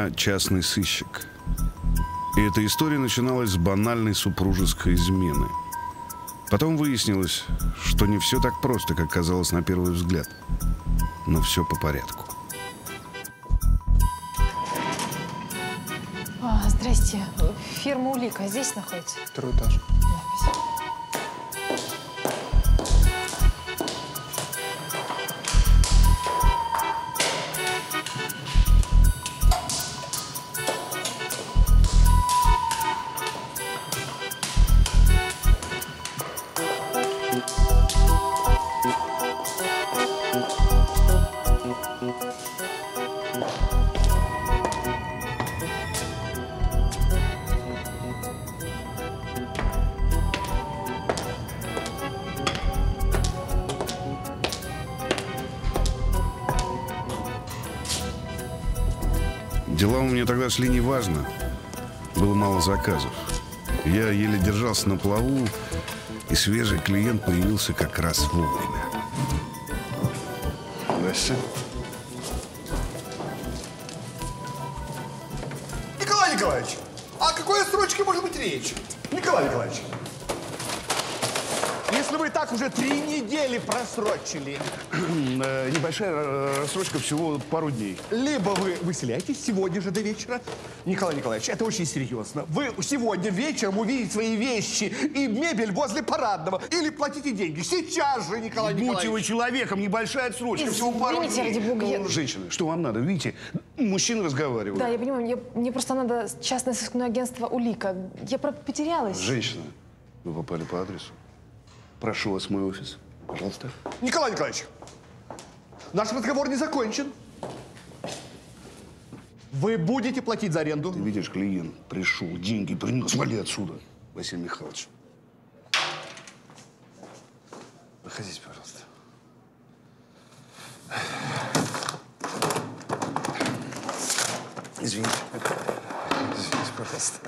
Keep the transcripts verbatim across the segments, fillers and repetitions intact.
Я частный сыщик. И эта история начиналась с банальной супружеской измены. Потом выяснилось, что не все так просто, как казалось на первый взгляд. Но все по порядку. А, здрасте. Фирма «Улика» здесь находится? Второй этаж. Да, спасибо. Дела у меня тогда шли неважно. Было мало заказов. Я еле держался на плаву, и свежий клиент появился как раз вовремя. Здрасте. Николай Николаевич, а о какой срочке может быть речь? Николай Николаевич. Если вы так уже три недели просрочили. Небольшая рассрочка, всего пару дней. Либо вы выселяетесь сегодня же до вечера. Николай Николаевич, это очень серьезно. Вы сегодня вечером увидите свои вещи и мебель возле парадного. Или платите деньги. Сейчас же, Николай Николаевич. Будьте вы человеком, небольшая отсрочка, всего пару дней. Извините, ради бога, я... Женщина, что вам надо? Видите, мужчины разговаривают. Да, я понимаю, мне, мне просто надо частное сыскное агентство «Улика». Я про потерялась. Женщина, вы попали по адресу. Прошу вас в мой офис. Пожалуйста. Николай Николаевич, наш разговор не закончен. Вы будете платить за аренду? Ты видишь, клиент пришел, деньги принес. Вали отсюда, Василий Михайлович. Выходите, пожалуйста. Извините. Извините, пожалуйста.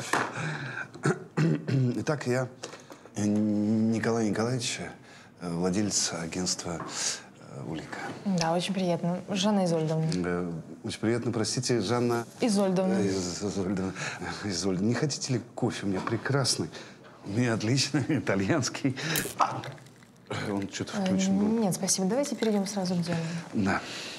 Итак, я Николай Николаевич, владелец агентства «Улика». Да, очень приятно. Жанна Изольдовна. Очень приятно, простите, Жанна... Изольдовна. Изольдовна. Изольдовна. Не хотите ли кофе? У меня прекрасный. У меня отличный, итальянский. Он что-то включен был. Нет, спасибо. Давайте перейдем сразу к делу. Да.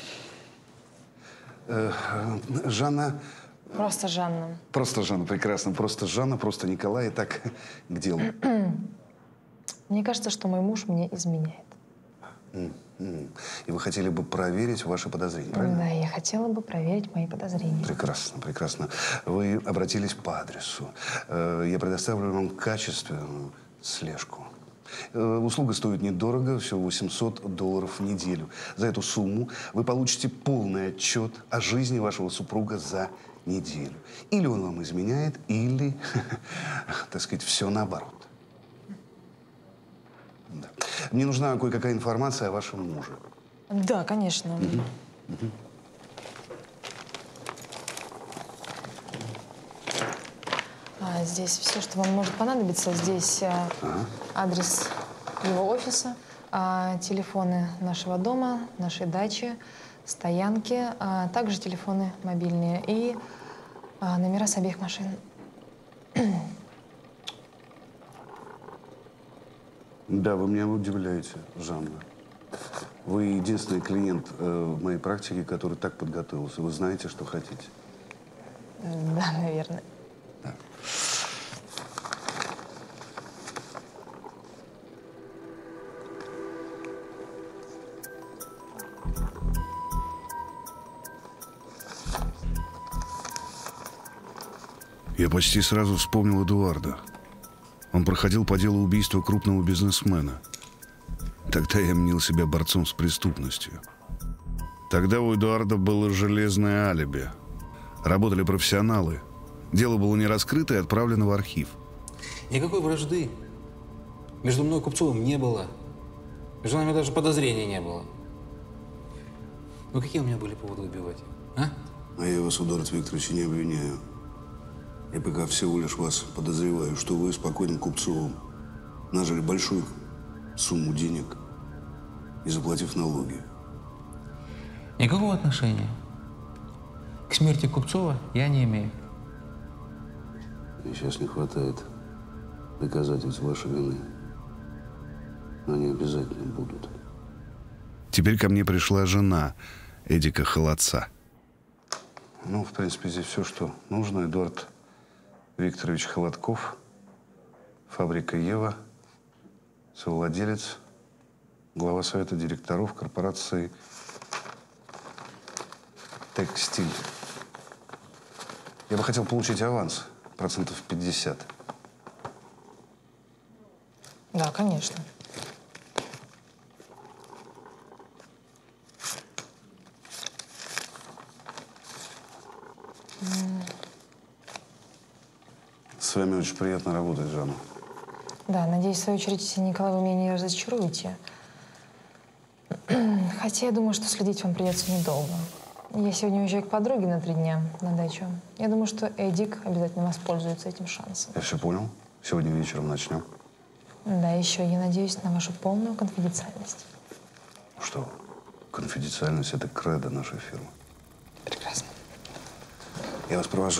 Жанна... Просто Жанна. Просто Жанна, прекрасно. Просто Жанна, просто Николай. Итак, к делу. Мне кажется, что мой муж мне изменяет. И вы хотели бы проверить ваши подозрения, правильно? Да, я хотела бы проверить мои подозрения. Прекрасно, прекрасно. Вы обратились по адресу. Я предоставлю вам качественную слежку. Услуга стоит недорого, всего восемьсот долларов в неделю. За эту сумму вы получите полный отчет о жизни вашего супруга за неделю. Или он вам изменяет, или, так сказать, все наоборот. Да. Мне нужна кое-какая информация о вашем муже. Да, конечно. Угу. Угу. А, здесь все, что вам может понадобиться. Здесь а, ага. адрес его офиса, а, телефоны нашего дома, нашей дачи, стоянки, а также телефоны мобильные и а, номера с обеих машин. Да, вы меня удивляете, Жанна. Вы единственный клиент э, в моей практике, который так подготовился. Вы знаете, что хотите. Да, наверное. Да. Я почти сразу вспомнил Эдуарда. Он проходил по делу убийства крупного бизнесмена. Тогда я мнил себя борцом с преступностью. Тогда у Эдуарда было железное алиби. Работали профессионалы. Дело было не раскрыто и отправлено в архив. Никакой вражды между мной и Купцовым не было. Между нами даже подозрений не было. Ну какие у меня были поводы убивать, а? А я вас, Эдуард Викторович, не обвиняю. Я пока всего лишь вас подозреваю, что вы с покойным Купцовым нажили большую сумму денег, не заплатив налоги. Никакого отношения к смерти Купцова я не имею. Мне сейчас не хватает доказательств вашей вины. Но они обязательно будут. Теперь ко мне пришла жена Эдика Холодца. Ну, в принципе, здесь все, что нужно. Эдуард Викторович Холодков, фабрика «Ева», совладелец, глава совета директоров корпорации «Текстиль». Я бы хотел получить аванс, процентов пятьдесят. Да, конечно. С вами очень приятно работать, Жанна. Да, надеюсь, в свою очередь, Николай, вы меня не разочаруете. Хотя я думаю, что следить вам придется недолго. Я сегодня уезжаю к подруге на три дня на дачу. Я думаю, что Эдик обязательно воспользуется этим шансом. Я все понял. Сегодня вечером начнем. Да, еще я надеюсь на вашу полную конфиденциальность. Что? Конфиденциальность – это кредо нашей фирмы. Прекрасно. Я вас провожу.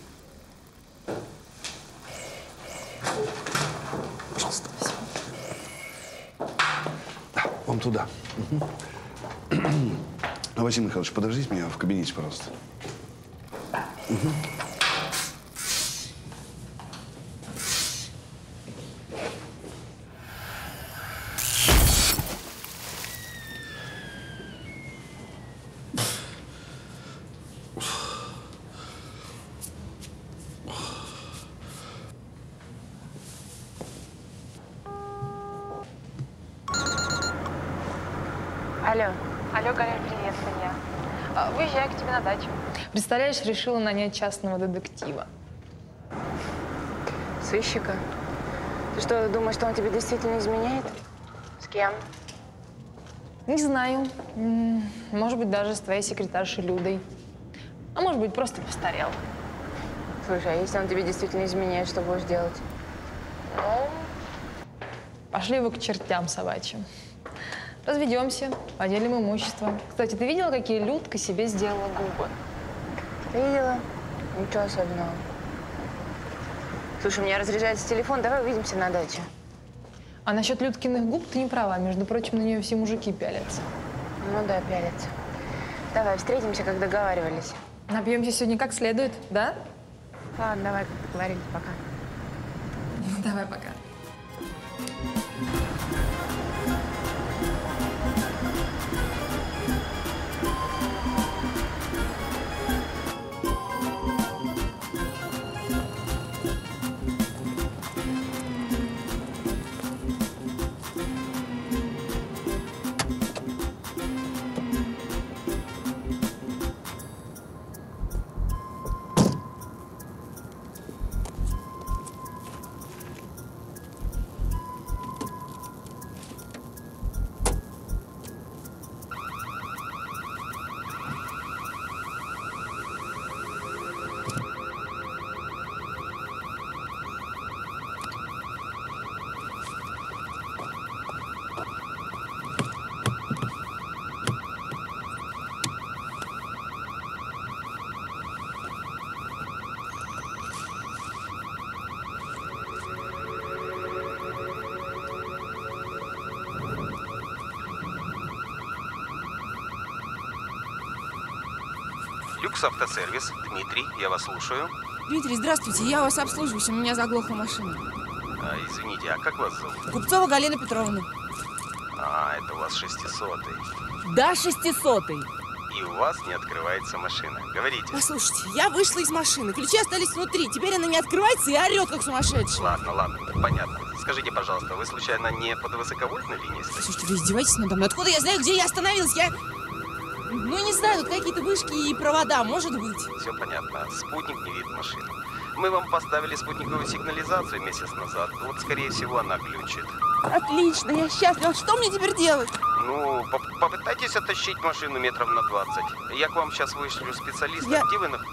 Пожалуйста. Спасибо. Да, вон туда. Угу. Василий Михайлович, подождите меня в кабинете, пожалуйста. Угу. Алло. Алло, Галя, привет, Илья. А, выезжаю к тебе на дачу. Представляешь, решила нанять частного детектива. Сыщика? Ты что, думаешь, что он тебе действительно изменяет? С кем? Не знаю. М, Может быть, даже с твоей секретаршей Людой. А может быть, просто постарел. Слушай, а если он тебе действительно изменяет, что будешь делать? Ну, пошли вы к чертям собачьим. Разведемся, поделим имущество. Кстати, ты видела, какие Людка себе сделала губы? Видела? Ничего особенного. Слушай, у меня разряжается телефон, давай увидимся на даче. А насчет Людкиных губ ты не права. Между прочим, на нее все мужики пялятся. Ну да, пялятся. Давай, встретимся, как договаривались. Напьемся сегодня как следует, да? Ладно, давай, как договорились, пока. Давай, пока. Люкс автосервис. Дмитрий, я вас слушаю. Дмитрий, здравствуйте. Я вас обслуживаюсь. У меня заглохла машина. А, извините, а как вас зовут? Купцова Галина Петровна. А, это у вас шестисотый. Да, шестисотый. И у вас не открывается машина. Говорите. Послушайте, я вышла из машины. Ключи остались внутри. Теперь она не открывается и орет, как сумасшедшая. Ладно, ладно, понятно. Скажите, пожалуйста, вы случайно не под высоковольтной линией стоите? Слушайте, вы издеваетесь надо мной? Откуда я знаю, где я остановилась? Я... Ну, не знаю, тут какие-то вышки и провода, может быть. Все понятно. Спутник не видит машину. Мы вам поставили спутниковую сигнализацию месяц назад. Вот, скорее всего, она глючит. Отлично, я счастлива. Что мне теперь делать? Ну, поп- попытайтесь оттащить машину метров на двадцать. Я к вам сейчас вышлю специалиста. Я... Где вы на...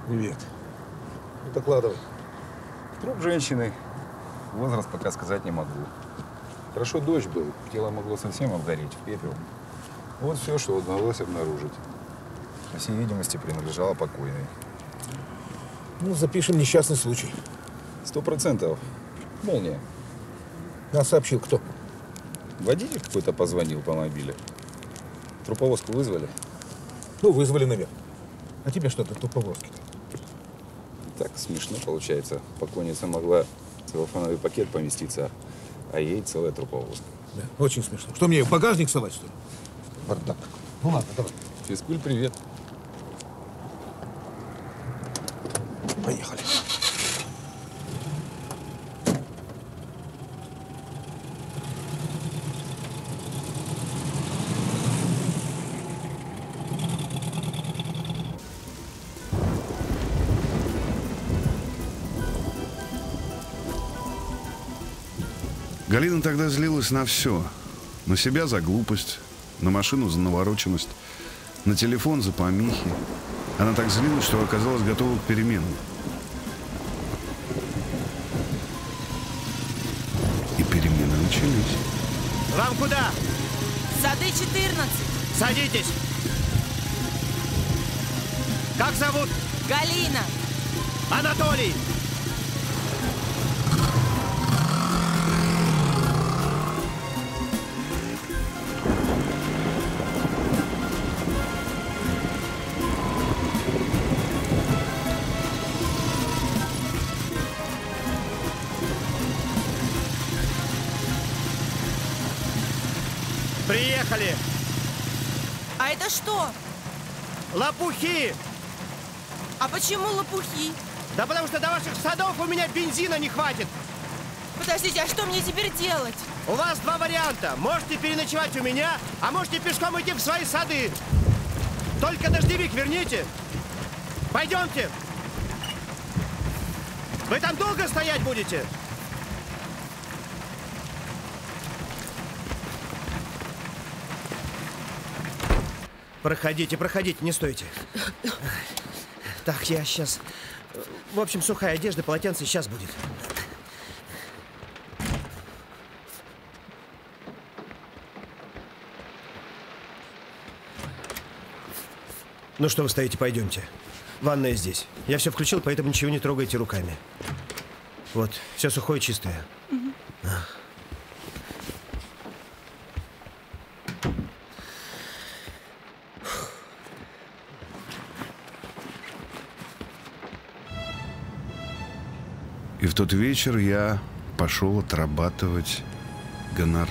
Привет. Докладывай. Труп женщины. Возраст пока сказать не могу. Хорошо дождь был. Тело могло совсем обгореть в пепел. Вот все, что удалось обнаружить. По всей видимости, принадлежало покойной. Ну, запишем несчастный случай. Сто процентов. Молния. Нас сообщил кто? Водитель какой-то позвонил по мобиле. Труповозку вызвали? Ну, вызвали наверх. А тебе что-то труповозки-то? Так смешно получается. Покойница могла в целлофановый пакет поместиться, а ей целая труповозка. Да, очень смешно. Что, мне в багажник совать, что ли? Бардак. Ну ладно, давай. Физкуль, привет. Поехали. Галина тогда злилась на все. На себя за глупость, на машину за навороченность, на телефон за помехи. Она так злилась, что оказалась готова к переменам. И перемены начались. Вам куда? Сады четырнадцать. Садитесь. Как зовут? Галина. Анатолий. Приехали. А это что? Лопухи. А почему лопухи? Да потому что до ваших садов у меня бензина не хватит. Подождите, а что мне теперь делать? У вас два варианта. Можете переночевать у меня, а можете пешком идти в свои сады. Только дождевик верните. Пойдемте. Вы там долго стоять будете? Проходите, проходите, не стойте. Так, я сейчас... В общем, сухая одежда, полотенце сейчас будет. Ну что вы стоите, пойдемте. Ванная здесь. Я все включил, поэтому ничего не трогайте руками. Вот, все сухое, чистое. Угу. А. И в тот вечер я пошел отрабатывать гонорар.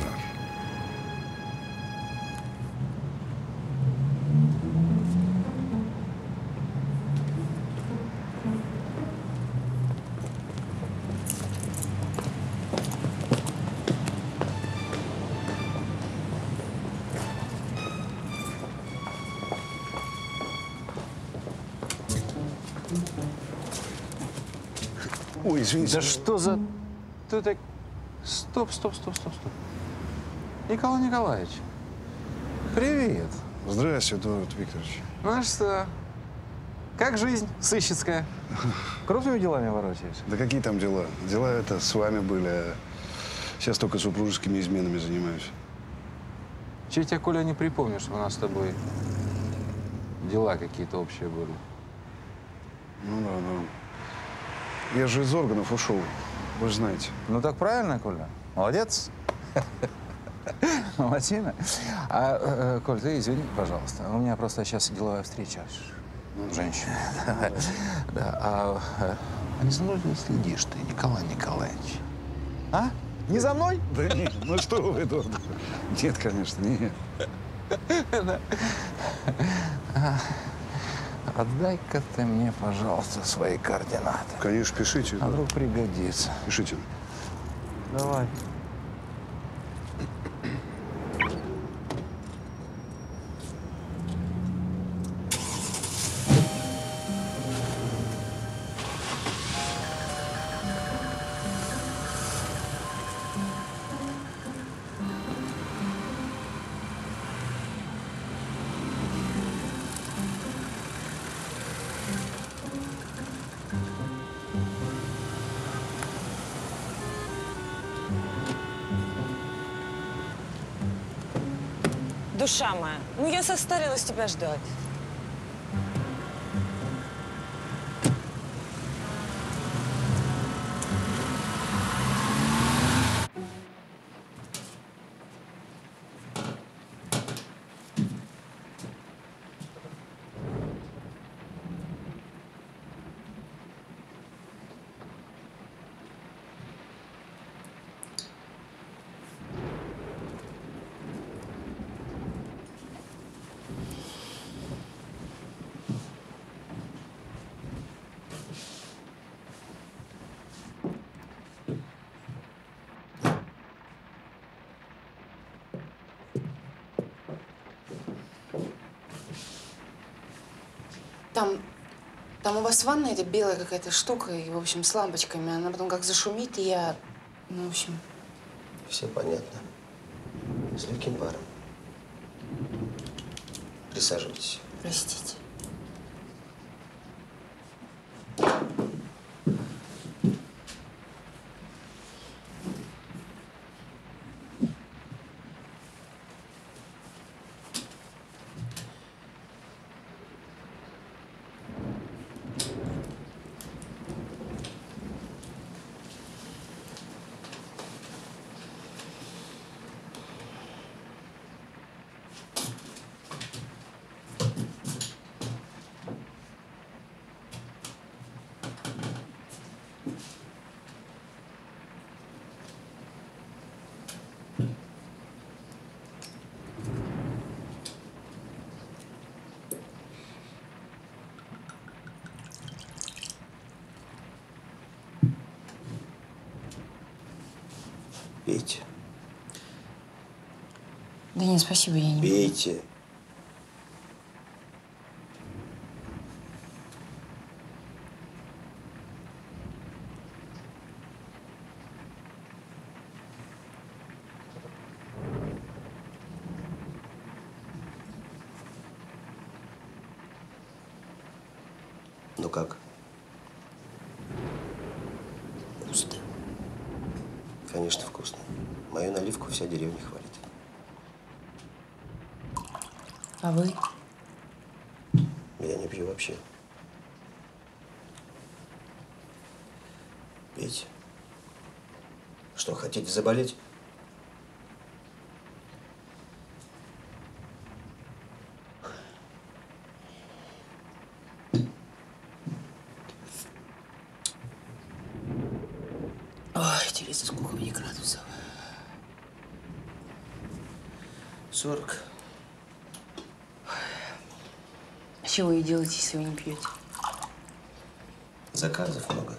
Ой, извините. Да что за... Ты так... Стоп, стоп, стоп, стоп, стоп. Николай Николаевич, привет. Здравствуйте, Эдуард Викторович. Ну что, как жизнь сыщицкая? Крупными делами ворочаешь? Да какие там дела? Дела это с вами были, а сейчас только супружескими изменами занимаюсь. Че тебя, Коля, не припомнишь, что у нас с тобой дела какие-то общие были? Ну да, ну. Я же из органов ушел, вы же знаете. Ну так правильно, Коля. Молодец. Молодчина. А, э, Коль, ты извини, пожалуйста. У меня просто сейчас деловая встреча. Женщина. Да. А, а не за мной ли следишь ты, Николай Николаевич? А? Не за мной? Да нет, ну что вы, Эдуард? Нет, конечно, нет. Отдай-ка ты мне, пожалуйста, свои координаты. Конечно, пишите. А вдруг пригодится. Пишите. Давай. Душа моя, ну я состарилась тебя ждать. Там, там у вас ванна, это белая какая-то штука, и, в общем, с лампочками. Она потом как зашумит, и я, ну, в общем… Все понятно. С легким паром. Присаживайтесь. Простите. Пейте. Да нет, спасибо, я не буду. Пейте. Ну как? Вкусно. Конечно, вкусно. Мою наливку вся деревня хвалит. А вы? Я не пью вообще. Пейте. Что, хотите заболеть? Ой, интересно, сколько мне градусов? Сорок. А чего вы делаете, если вы не пьете? Заказов много.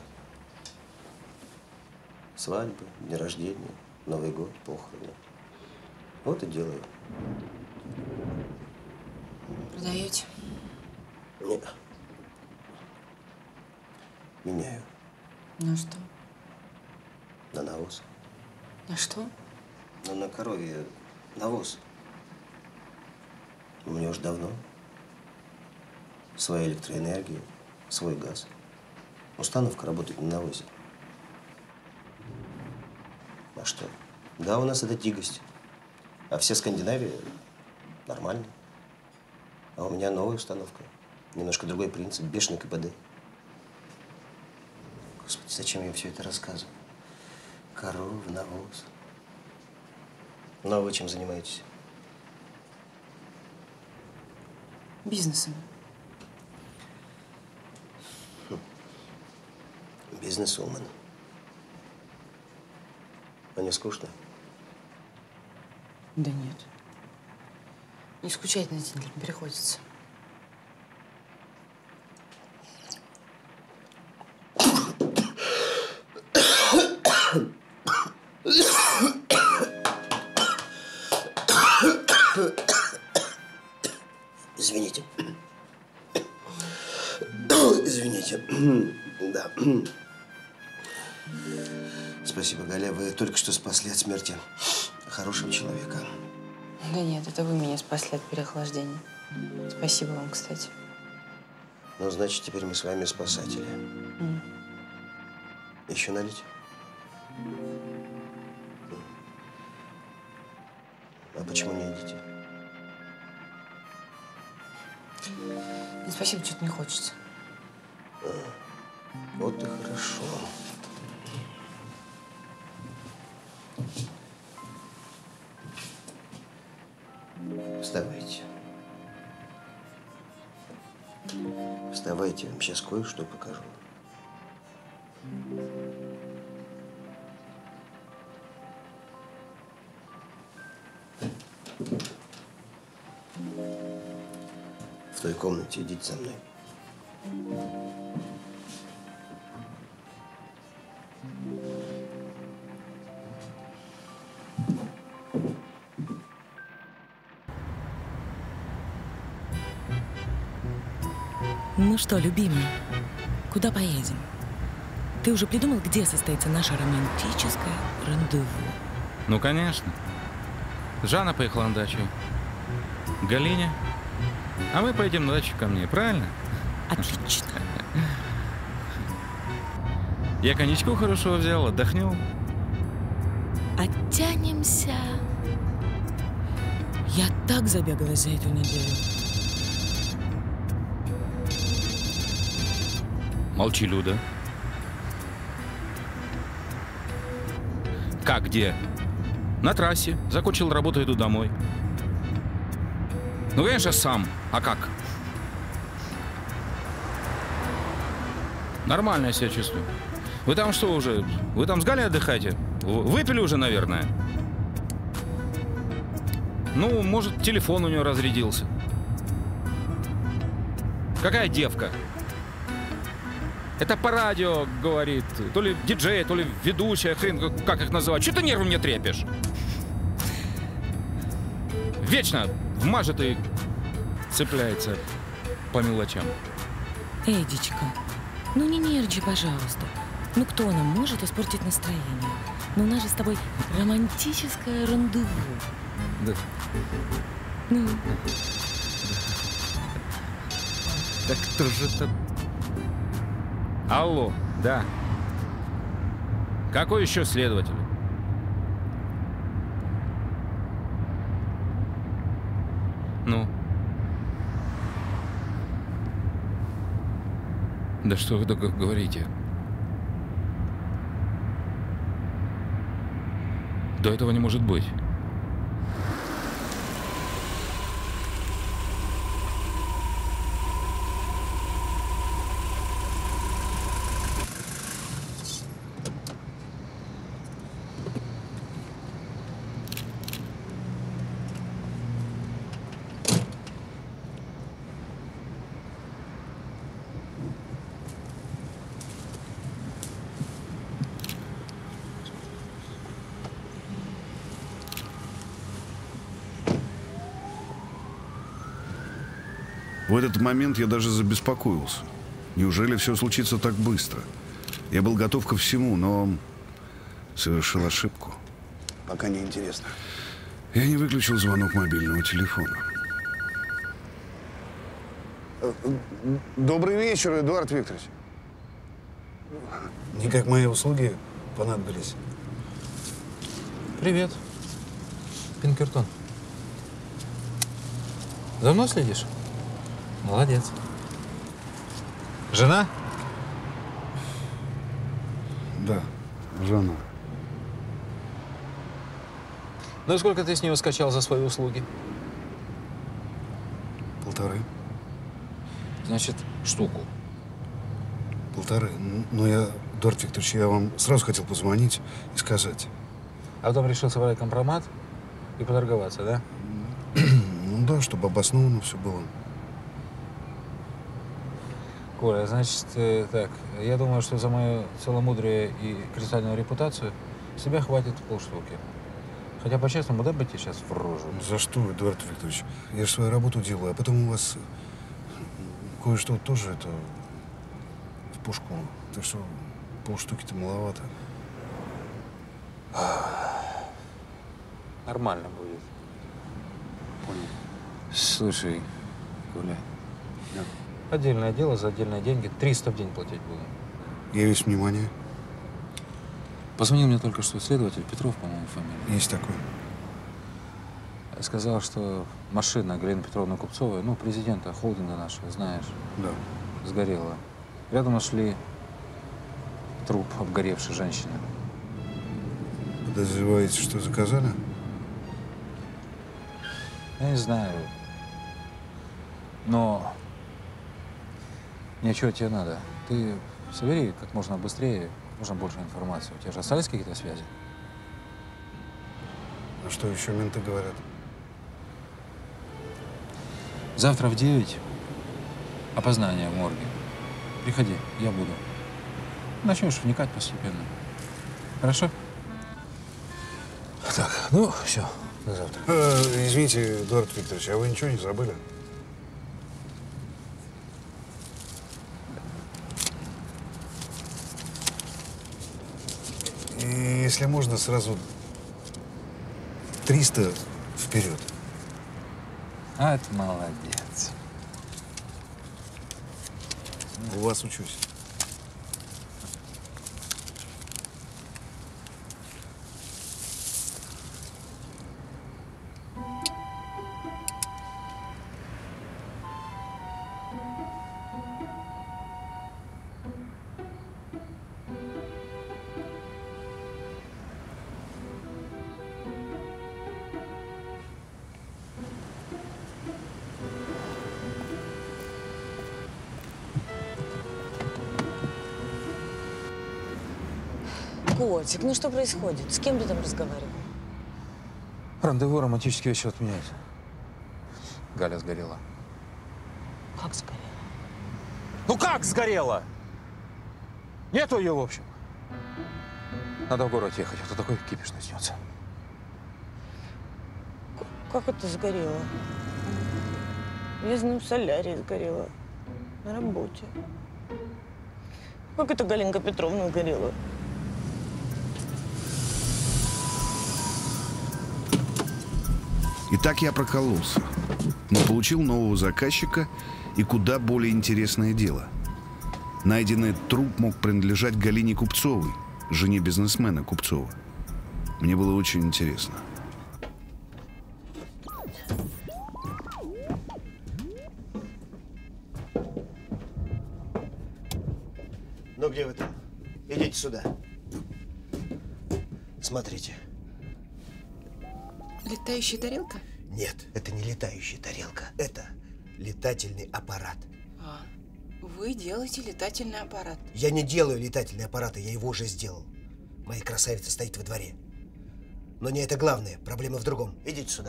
Свадьбы, дни рождения, Новый год, похороны. Вот и делаю. Продаете? Нет. Меняю. На что? На навоз. На что? Ну, на корове навоз. У меня уже давно. Своя электроэнергия, свой газ. Установка работает на навозе. А что? Да, у нас это дикость. А вся Скандинавия нормально. А у меня новая установка. Немножко другой принцип. Бешеный КПД. Господи, зачем я все это рассказываю? Коровы, навоз. Ну, а вы чем занимаетесь? Бизнесом. Бизнесвумен. А не скучно? Да нет. Не скучать на день не приходится. Извините. Извините. Да. Спасибо, Галя. Вы только что спасли от смерти хорошего человека. Да нет, это вы меня спасли от переохлаждения. Спасибо вам, кстати. Ну, значит, теперь мы с вами спасатели. Mm. Еще налить? А почему не едите? Спасибо, что-то не хочется. Вот и хорошо. Вставайте. Вставайте, я вам сейчас кое-что покажу. В той комнате идите за мной. Ну что, любимый, куда поедем? Ты уже придумал, где состоится наше романтическое рандеву? Ну, конечно. Жанна поехала на дачу. Галине. А мы поедем на дачу ко мне, правильно? Отлично. Я коньячку хорошо взял, отдохнем. Оттянемся. Я так забегалась за эту неделю. Молчи, Люда. Как, где? На трассе. Закончил работу, иду домой. Ну, конечно, сам. А как? Нормально я себя чувствую. Вы там что уже? Вы там с Галей отдыхаете? Выпили уже, наверное? Ну, может, телефон у нее разрядился. Какая девка? Это по радио говорит, то ли диджей, то ли ведущая, хрен, как их называть. Чего ты нервы мне трепишь? Вечно вмажет и цепляется по мелочам. Эдичка, ну не нервничай, пожалуйста. Ну кто нам может испортить настроение? Ну у нас же с тобой романтическое рандеву. Да. Ну. Так кто же это? Алло, да. Какой еще следователь? Ну? Да что вы только говорите? Да этого не может быть. В этот момент я даже забеспокоился. Неужели все случится так быстро? Я был готов ко всему, но совершил ошибку. Пока не интересно. Я не выключил звонок мобильного телефона. Добрый вечер, Эдуард Викторович. Никак мои услуги понадобились. Привет, Пинкертон. За мной следишь? Молодец. Жена? Да, жена. Ну и сколько ты с нее скачал за свои услуги? Полторы. Значит, штуку. Полторы. Ну, я, Эдуард Викторович, я вам сразу хотел позвонить и сказать. А потом решил собрать компромат и поторговаться, да? Ну да, чтобы обоснованно все было. Коля, значит, э, так, я думаю, что за мое целомудрие и кристальную репутацию себя хватит полштуки. Хотя, по-честному, дай бы тебе сейчас в рожу. За что, Эдуард Викторович? Я же свою работу делаю, а потом у вас кое-что тоже это в пушку. Так что полштуки-то маловато. Нормально будет. Понял. Слушай, Коля. Да. Отдельное дело за отдельные деньги. триста в день платить буду. Я весь внимание. Позвонил мне только что следователь Петров, по-моему, фамилия. Есть такой. Сказал, что машина Галины Петровны Купцовой, ну, президента холдинга нашего, знаешь, да, сгорела. Рядом нашли труп обгоревшей женщины. Подозреваете, что заказали? Я не знаю. Но ничего тебе надо. Ты собери как можно быстрее, можно больше информации. У тебя же остались какие-то связи? А что еще менты говорят? Завтра в девять опознание в морге. Приходи, я буду. Начнешь вникать постепенно. Хорошо? Так, ну, все, до завтра. А, извините, Эдуард Викторович, а вы ничего не забыли? И если можно, сразу триста вперед. А, это молодец. У вас учусь. Котик, ну что происходит? С кем ты там разговаривал? Рандеву романтический вечер отменяет. Галя сгорела. Как сгорела? Ну как сгорела? Нету ее, в общем. Надо в город ехать, а то такой кипиш начнется. Как это сгорело? Я знаю, в солярии сгорела. На работе. Как это Галинка Петровна сгорела? Итак, я прокололся, но получил нового заказчика и куда более интересное дело. Найденный труп мог принадлежать Галине Купцовой, жене бизнесмена Купцова. Мне было очень интересно. Ну где вы там? Идите сюда. Смотрите. Летающая тарелка? Нет, это не летающая тарелка. Это летательный аппарат. А, вы делаете летательный аппарат? Я не делаю летательные аппараты, я его уже сделал. Моя красавица стоит во дворе. Но не это главное, проблема в другом. Идите сюда.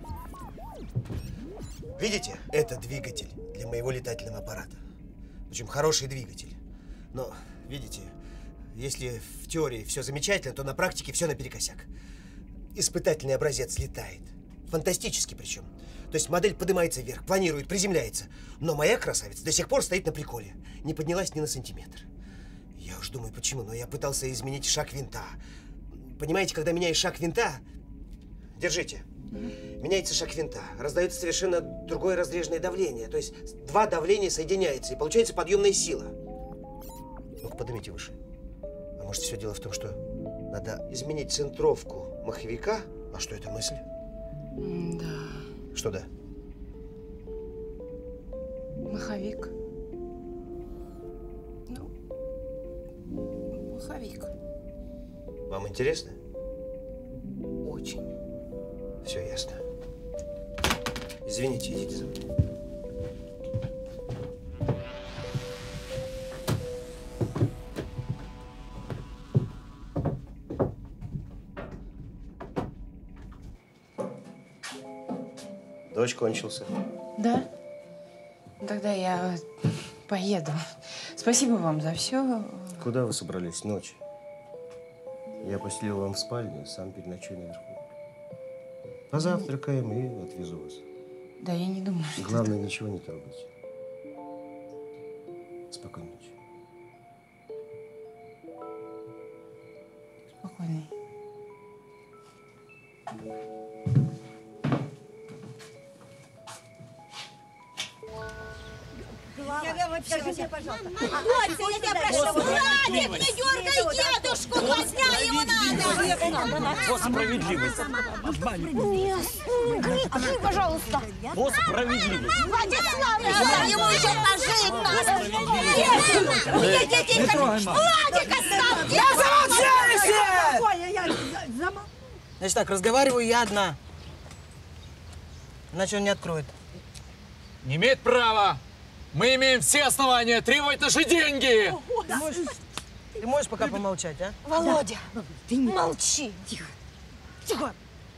Видите? Это двигатель для моего летательного аппарата. Причем хороший двигатель. Но, видите, если в теории все замечательно, то на практике все наперекосяк. Испытательный образец летает. Фантастически причем. То есть модель поднимается вверх, планирует, приземляется. Но моя красавица до сих пор стоит на приколе. Не поднялась ни на сантиметр. Я уж думаю, почему, но я пытался изменить шаг винта. Понимаете, когда меняешь шаг винта... Держите. Меняется шаг винта. Раздается совершенно другое разреженное давление. То есть два давления соединяются, и получается подъемная сила. Ну-ка, поднимите выше. А может, все дело в том, что надо изменить центровку маховика? А что это мысль? Да. Что да? Маховик. Ну, маховик. Вам интересно? Очень. Все ясно. Извините, идите за мной. Дождь кончился. Да? Тогда я поеду. Спасибо вам за все. Куда вы собрались ночью? Я постелил вам в спальню, сам переночую наверху. Позавтракаем и отвезу вас. Да, я не думаю, что... Главное, ничего не трогайте. Спокойной ночи. Спокойной. Скажите, пожалуйста. Владик, я тебя прошу, Владик, не дергай дедушку, казня его надо. По справедливости. Нет, скажи, пожалуйста. По справедливости. Владислав, ему еще пожить надо. Нет, дети, Владик, оставь. Я замолчали все! Значит так, разговариваю я одна. Иначе он не откроет. Не имеет права. Мы имеем все основания требовать наши деньги. Ты можешь, ты можешь пока помолчать, а? Володя, ты молчи. Тихо. Тихо.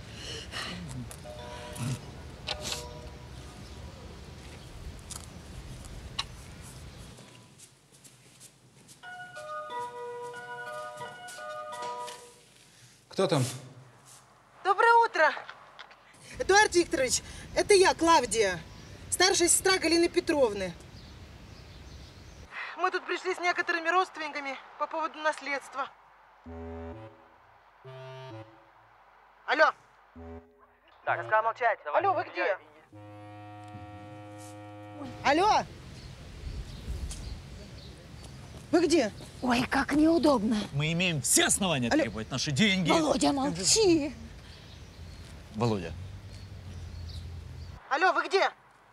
Кто там? Доброе утро. Эдуард Викторович, это я, Клавдия, старшая сестра Галины Петровны. Мы тут пришли с некоторыми родственниками по поводу наследства. Алло. Так, я сказала молчать. Алло, вы где? Алло. Вы где? Ой, как неудобно. Мы имеем все основания Алло. требовать наши деньги. Володя, молчи. Володя. Алло, вы где?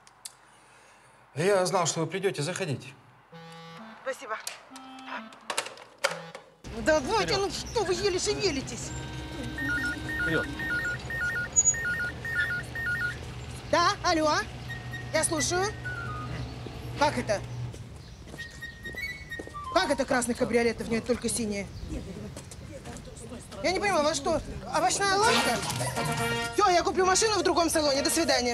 Я знал, что вы придете. Заходите. Спасибо. Ну давайте, ну что вы еле шевелитесь? Вперед. Да, алло. Я слушаю. Как это? Как это красный кабриолет, в ней только синие? Я не понимаю, во что? Овощная лавка? Все, я куплю машину в другом салоне. До свидания.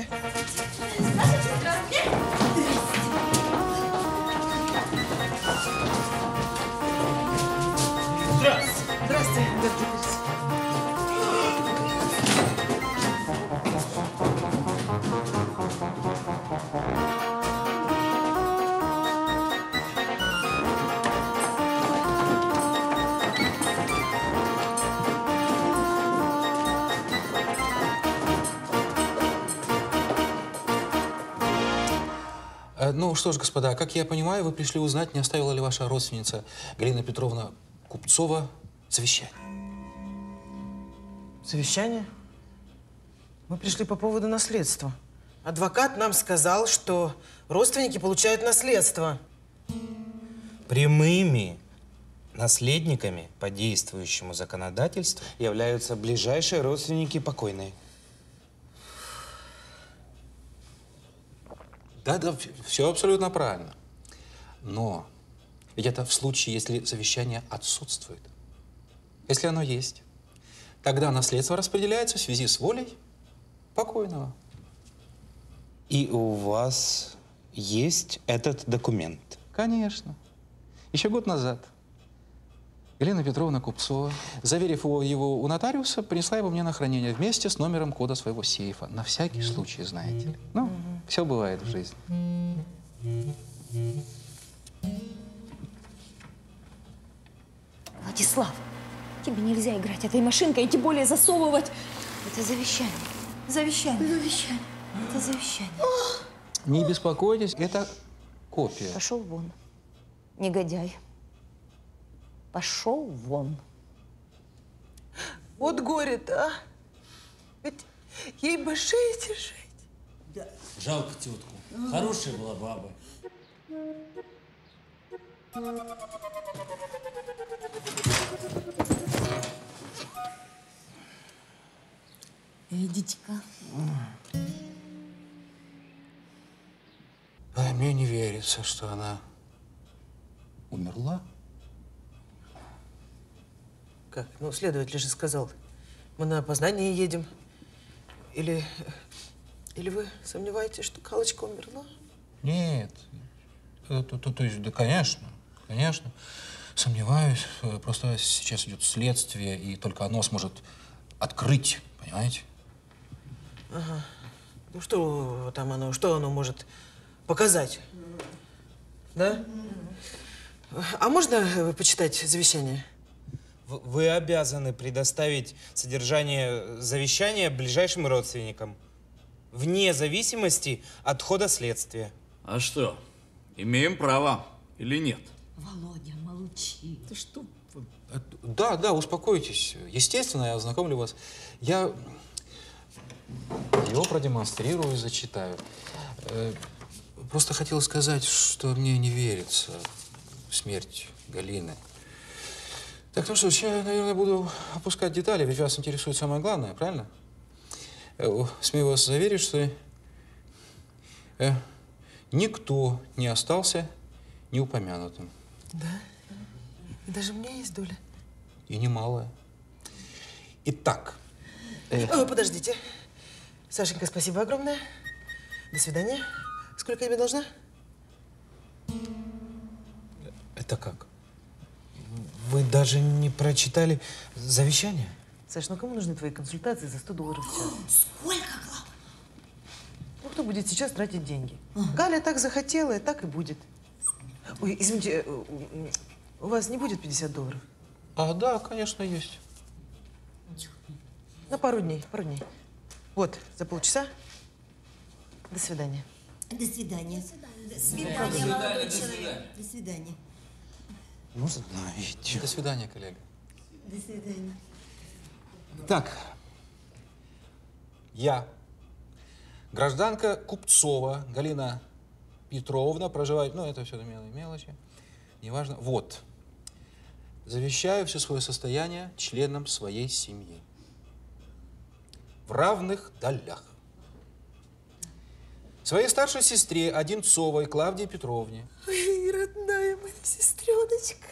Здравствуйте. Здравствуйте, Эдуард Викторович. Ну что ж, господа, как я понимаю, вы пришли узнать, не оставила ли ваша родственница Галина Петровна Купцова завещание. Завещание? Мы пришли по поводу наследства. Адвокат нам сказал, что родственники получают наследство. Прямыми наследниками по действующему законодательству являются ближайшие родственники покойной. Да, да, все абсолютно правильно. Но ведь это в случае, если завещание отсутствует. Если оно есть, тогда наследство распределяется в связи с волей покойного. И у вас есть этот документ? Конечно. Еще год назад Галина Петровна Купцова, заверив его, его у нотариуса, принесла его мне на хранение вместе с номером кода своего сейфа. На всякий случай, знаете ли. Ну, все бывает в жизни. Владислав, тебе нельзя играть этой машинкой, и тем более засовывать. Это завещание. Завещание. Завещание. Это завещание. Не беспокойтесь, это копия. Пошел вон, негодяй. Пошел вон. Вот горе-то, а? Ведь ей бы шею держать. Да. Жалко тетку. Хорошая была баба. Эдичка. А мне не верится, что она умерла. Как? Ну, следователь же сказал, мы на опознание едем. Или, или вы сомневаетесь, что Галочка умерла? Нет. То, то, то есть, да, конечно, конечно. Сомневаюсь. Просто сейчас идет следствие, и только оно сможет открыть, понимаете? Ага. Ну, что там оно, что оно может показать? Да? А можно почитать завещание? Вы обязаны предоставить содержание завещания ближайшим родственникам, вне зависимости от хода следствия. А что? Имеем право или нет? Володя, молчи. Ты что? Да, да, успокойтесь. Естественно, я ознакомлю вас. Я его продемонстрирую, зачитаю. Просто хотел сказать, что мне не верится в смерть Галины. Так, ну что ж, я, наверное, буду опускать детали, ведь вас интересует самое главное, правильно? Смею вас заверить, что э, никто не остался неупомянутым. Да? И даже у меня есть доля. И немалая. Итак. Э... О, подождите. Сашенька, спасибо огромное. До свидания. Сколько я тебе должна? Это как? Вы даже не прочитали завещание? Саш, ну кому нужны твои консультации за сто долларов в час? Сколько, Клава? Ну, кто будет сейчас тратить деньги? Ага. Галя так захотела, и так и будет. Ой, извините, у вас не будет пятьдесят долларов? А, да, конечно, есть. На пару дней, пару дней. Вот, за полчаса. До свидания. До свидания. До свидания, молодой человек. До свидания. Ну, знаете. До свидания, коллега. До свидания. Так, я, гражданка Купцова Галина Петровна, проживает, ну, это все мелочи, неважно. Вот, завещаю все свое состояние членам своей семьи в равных долях. Своей старшей сестре Одинцовой Клавдии Петровне. Ой, родная моя сестреночка.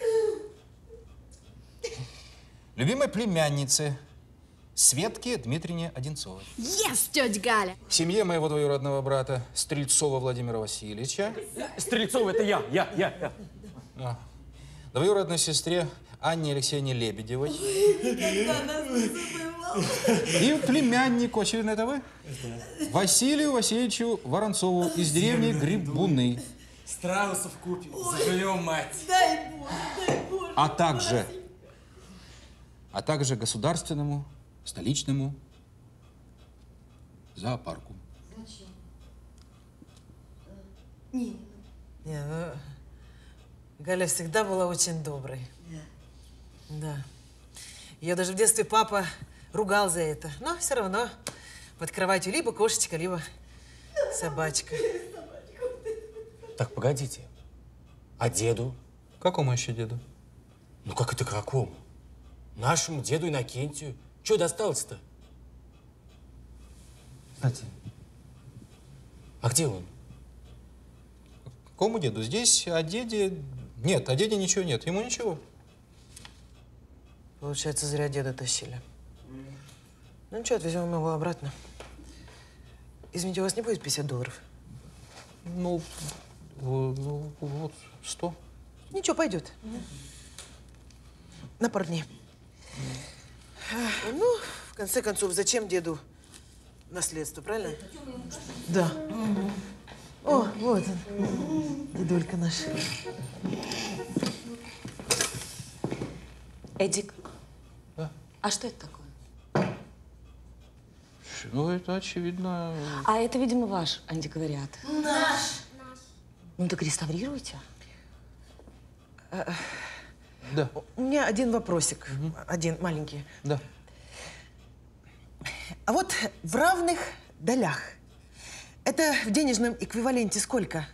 Любимой племяннице Светке Дмитриевне Одинцовой. Yes, тетя Галя! Семье моего двоюродного брата Стрельцова Владимира Васильевича. Стрельцов, это я, я, я, я. А. Двоюродной сестре Анне Алексеевне Лебедевой. Никогда нас не забывал. И племяннику, очевидно, это вы? Василию Васильевичу Воронцову из деревни Грибуны. Страусов купим, заживем, мать. Дай Бог, дай Бог. А также, а также государственному, столичному зоопарку. Зачем? Не. Не, ну, Галя всегда была очень доброй. Да. Да. Ее даже в детстве папа ругал за это. Но все равно под кроватью либо кошечка, либо собачка. Так, погодите. А деду? Какому еще деду? Ну как это какому? Нашему деду Иннокентию. Что досталось-то? Кстати. А где он? Какому деду? Здесь о деде... Нет, о деде ничего нет. Ему ничего. Получается, зря деда тащили. Ну ничего, отвезем его обратно. Извините, у вас не будет пятьдесят долларов? Ну, ну вот, сто. Ничего, пойдет. На пару дней. Ну, в конце концов, зачем деду наследство, правильно? Да. О, вот он, дедулька наш. Эдик, да? А что это такое? Ну, это очевидно... А это, видимо, ваш антиквариат. Наш. Ну, так реставрируйте. Да. У меня один вопросик. Угу. Один маленький. Да. А вот в равных долях это в денежном эквиваленте сколько?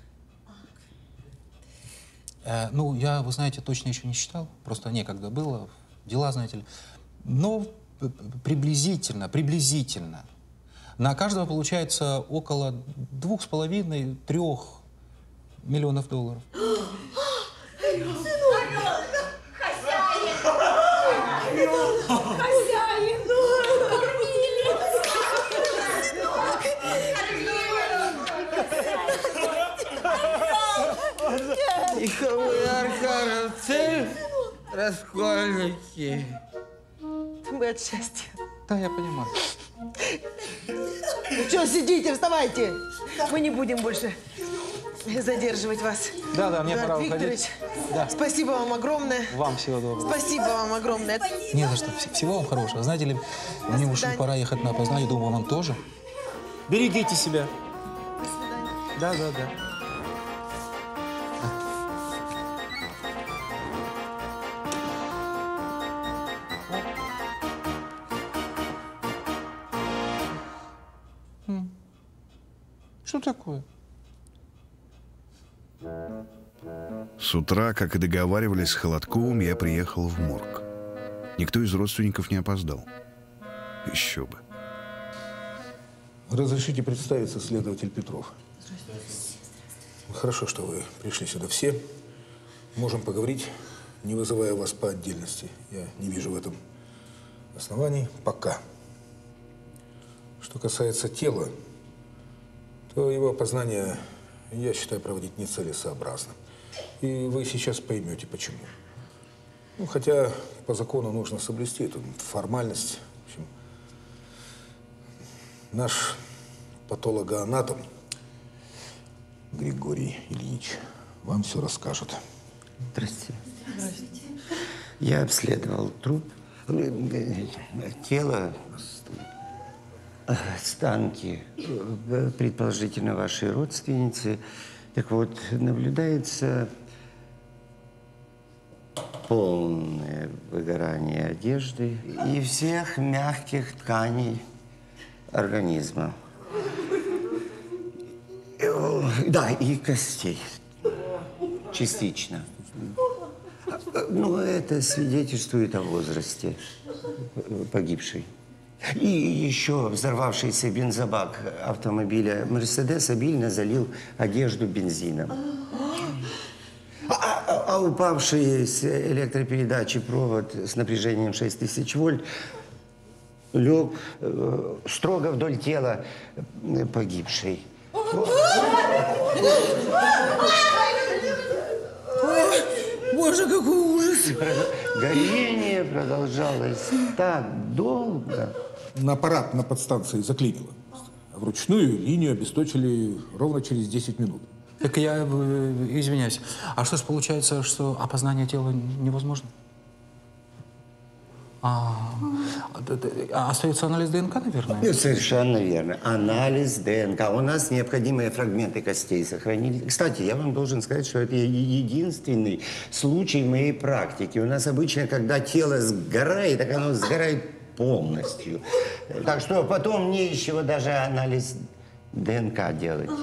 Э, ну, я, вы знаете, точно еще не считал. Просто некогда было. Дела, знаете ли. Но приблизительно, приблизительно. На каждого получается около двух с половиной, трех миллионов долларов. Тиховые аркановцы, раскольники. Мы от счастья. Да, я понимаю. Ну что сидите, вставайте. Мы не будем больше задерживать вас. Да, да, мне Эдуард пора Викторович, уходить. Да. Спасибо вам огромное. Вам всего доброго. Спасибо вам огромное. Не за что. Всего вам хорошего. Знаете ли, мне уже пора ехать на опознание. Думаю, вам тоже. Берегите себя. До свидания. Да, да, да. такое? С утра, как и договаривались с Холодковым, я приехал в морг. Никто из родственников не опоздал. Еще бы. Разрешите представиться, следователь Петров. Хорошо, что вы пришли сюда все. Можем поговорить, не вызывая вас по отдельности. Я не вижу в этом оснований пока. Что касается тела, то его опознание, я считаю, проводить нецелесообразно. И вы сейчас поймете, почему. Ну, хотя по закону нужно соблюсти эту формальность. В общем, наш патологоанатом Григорий Ильич вам все расскажет. Здравствуйте. Здравствуйте. Я обследовал труп, тело, останки, предположительно, вашей родственницы. Так вот, наблюдается полное выгорание одежды и всех мягких тканей организма. Да, и костей. Частично. Ну, это свидетельствует о возрасте погибшей. И еще взорвавшийся бензобак автомобиля «Мерседес» обильно залил одежду бензином. А, а, а упавший с электропередачи провод с напряжением шесть тысяч вольт лег э, строго вдоль тела погибшей. Боже, какой ужас! Горение продолжалось так долго. На аппарат на подстанции заклинило. Вручную линию обесточили ровно через десять минут. Так я э, извиняюсь. А что ж получается, что опознание тела невозможно? А, а остается анализ ДНК, наверное? Ну, совершенно верно. Анализ ДНК. У нас необходимые фрагменты костей сохранились. Кстати, я вам должен сказать, что это единственный случай в моей практике. У нас обычно, когда тело сгорает, так оно сгорает полностью. Так что потом не из чего даже анализ ДНК делать.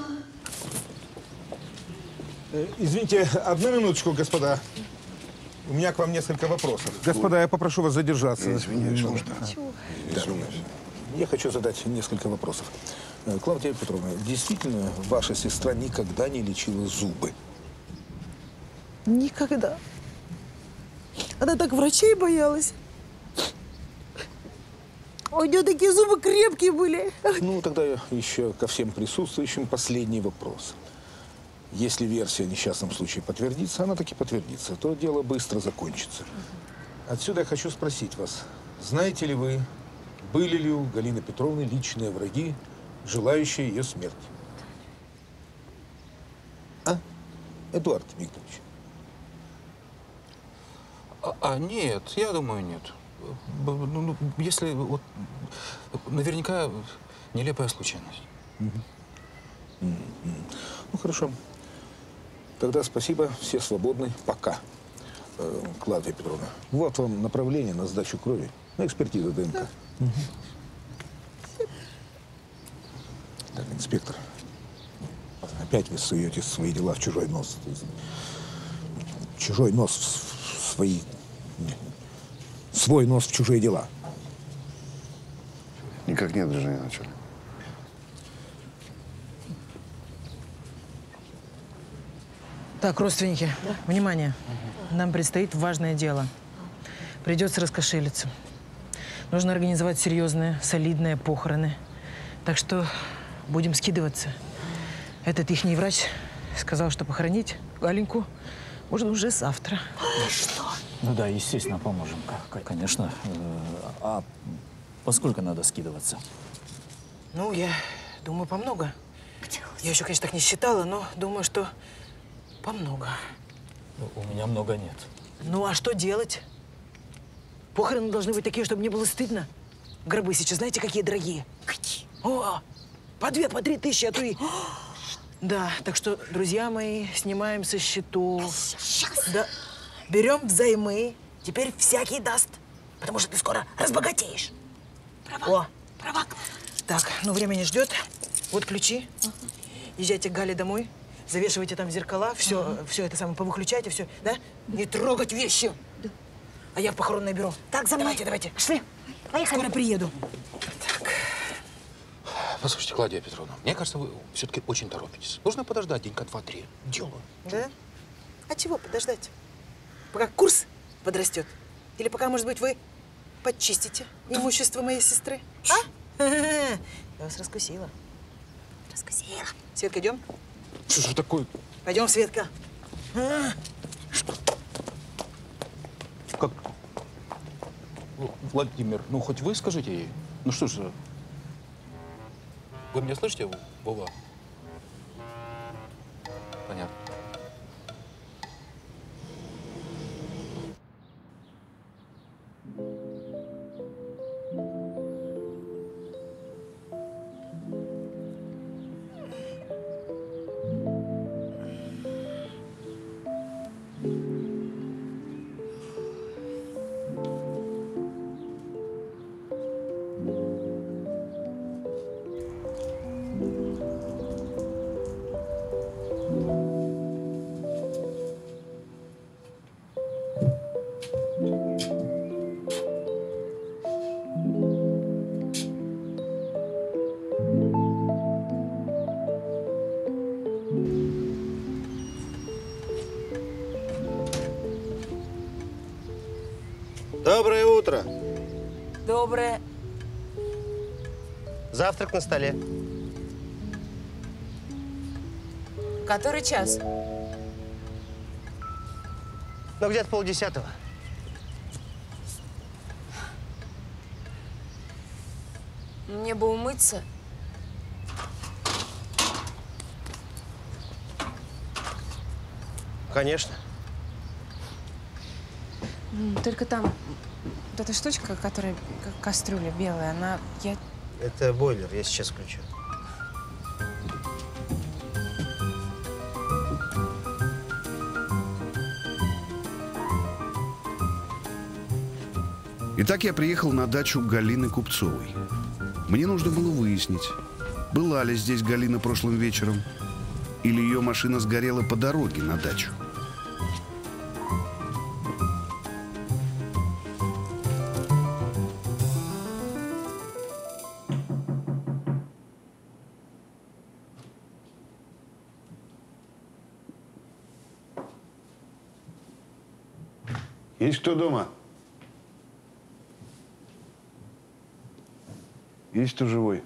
Извините, одну минуточку, господа. У меня к вам несколько вопросов. Господа, я попрошу вас задержаться. Я извиняюсь, можно? Да. Я хочу задать несколько вопросов. Клавдия Петровна, действительно, ваша сестра никогда не лечила зубы? Никогда. Она так врачей боялась. У нее такие зубы крепкие были. Ну, тогда еще ко всем присутствующим последний вопрос. Если версия о несчастном случае подтвердится, она таки подтвердится, то дело быстро закончится. Отсюда я хочу спросить вас, знаете ли вы, были ли у Галины Петровны личные враги, желающие ее смерти? А? Эдуард Викторович. А, а нет, я думаю, нет. Ну, если вот наверняка нелепая случайность. Mm-hmm. Ну, хорошо. Тогда спасибо, все свободны. Пока. Э, Клавдия Петровна, вот вам направление на сдачу крови, на экспертизу ДНК. Да. Угу. Так, инспектор, опять вы суете свои дела в чужой нос. Чужой нос в свои... Свой нос в чужие дела. Никак нет, движения начали. Так, родственники, да? Внимание. Нам предстоит важное дело. Придется раскошелиться. Нужно организовать серьезные, солидные похороны. Так что будем скидываться. Этот ихний врач сказал, что похоронить Галеньку можно уже завтра. Что? Ну да, естественно, поможем. Конечно. А поскольку надо скидываться? Ну, я думаю, помного. Я еще, конечно, так не считала, но думаю, что помного. У меня много нет. Ну, а что делать? Похороны должны быть такие, чтобы не было стыдно. Гробы сейчас, знаете, какие дорогие? Какие? О, по две, по три тысячи, а то и... Да, так что, друзья мои, снимаем со счетов. Сейчас. Да. Берем взаймы. Теперь всякий даст. Потому что ты скоро разбогатеешь. Права. О. Права. Так, ну время не ждет. Вот ключи. Угу. езжайте к Гале домой, завешивайте там зеркала, все, ага. все это самое, повыключайте, все, да? Не трогать вещи. Да. А я в похоронное бюро. Так, за мной. Давайте, давайте. Пошли. Поехали. Скоро приеду. Так. Послушайте, Клавдия Петровна, мне кажется, вы все-таки очень торопитесь. Нужно подождать денька два-три. Дело. Да? А чего подождать? Пока курс подрастет? Или пока, может быть, вы подчистите имущество моей сестры? А? Я вас раскусила. Раскусила. Светка, идем? Что же такое? Пойдем, Светка. А? Как? Владимир, ну хоть вы скажите ей. Ну что же? Вы меня слышите, Вова? Понятно. Доброе утро. Доброе. Завтрак на столе. Который час? Ну, где-то полдесятого. Мне бы умыться. Конечно. Только там вот эта штучка, которая как кастрюля белая, она… Я… Это бойлер, я сейчас включу. Итак, я приехал на дачу Галины Купцовой. Мне нужно было выяснить, была ли здесь Галина прошлым вечером, или ее машина сгорела по дороге на дачу. Есть кто дома? Есть кто живой?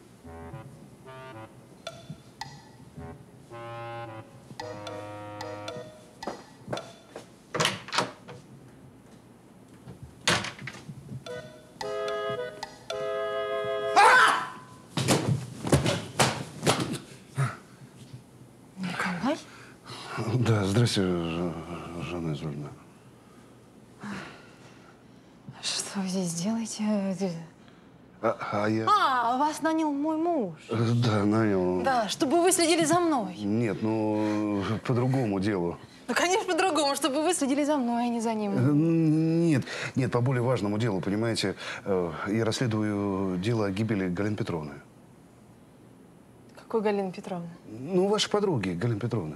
Николай? Да, здрасте, Жанна Изольевна. Что вы здесь делаете? А, а я… А, вас нанял мой муж. Да, нанял. Да, чтобы вы следили за мной. Нет, ну, по другому делу. Ну, конечно, по-другому, чтобы вы следили за мной, а не за ним. Нет, нет, по более важному делу, понимаете. Я расследую дело о гибели Галины Петровны. Какой Галины Петровны? Ну, вашей подруги, Галины Петровны.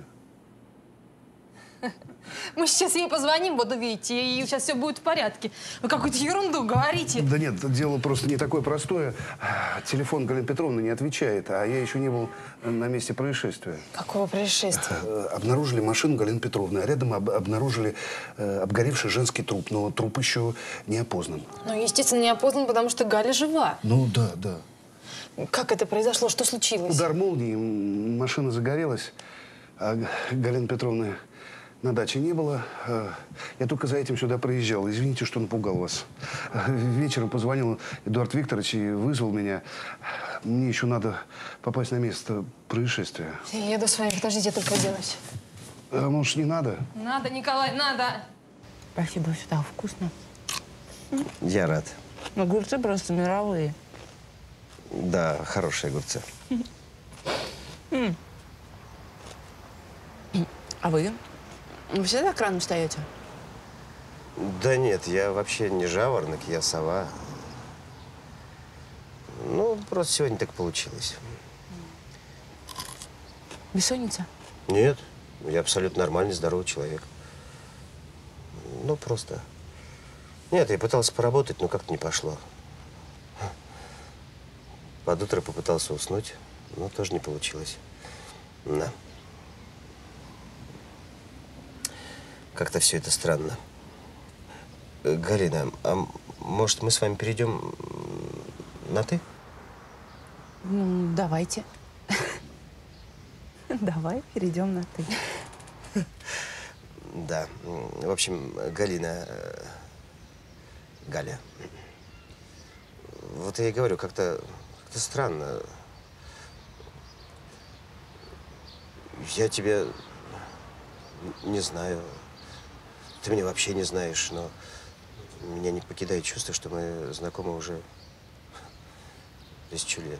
Мы сейчас ей позвоним, вот увидите, и сейчас все будет в порядке. Вы какую-то ерунду говорите. Да нет, дело просто не такое простое. Телефон Галины Петровны не отвечает, а я еще не был на месте происшествия. Какого происшествия? Обнаружили машину Галины Петровны, а рядом об обнаружили э, обгоревший женский труп, но труп еще не опознан. Ну, естественно, не опознан, потому что Галя жива. Ну, да, да. Как это произошло? Что случилось? Удар молнии, машина загорелась, а Галины Петровны на даче не было. Я только за этим сюда проезжал. Извините, что напугал вас. Вечером позвонил Эдуард Викторович и вызвал меня. Мне еще надо попасть на место происшествия. Я еду с вами, подождите, только делать. А может, не надо? Надо, Николай, надо. Спасибо, всегда вкусно. Я рад. Огурцы просто мировые. Да, хорошие огурцы. А вы? Вы всегда так рано встаете? Да нет, я вообще не жаворонок, я сова. Ну, просто сегодня так получилось. Бессонница? Нет, я абсолютно нормальный, здоровый человек. Ну, просто… Нет, я пытался поработать, но как-то не пошло. Под утро попытался уснуть, но тоже не получилось. Да. Как-то все это странно. Галина, а может, мы с вами перейдем на «ты»? Ну, давайте. Давай перейдем на «ты». Да. В общем, Галина… Галя. Вот я и говорю, как-то как странно. Я тебя не знаю. Ты меня вообще не знаешь, но меня не покидает чувство, что мы знакомы уже тысячу лет.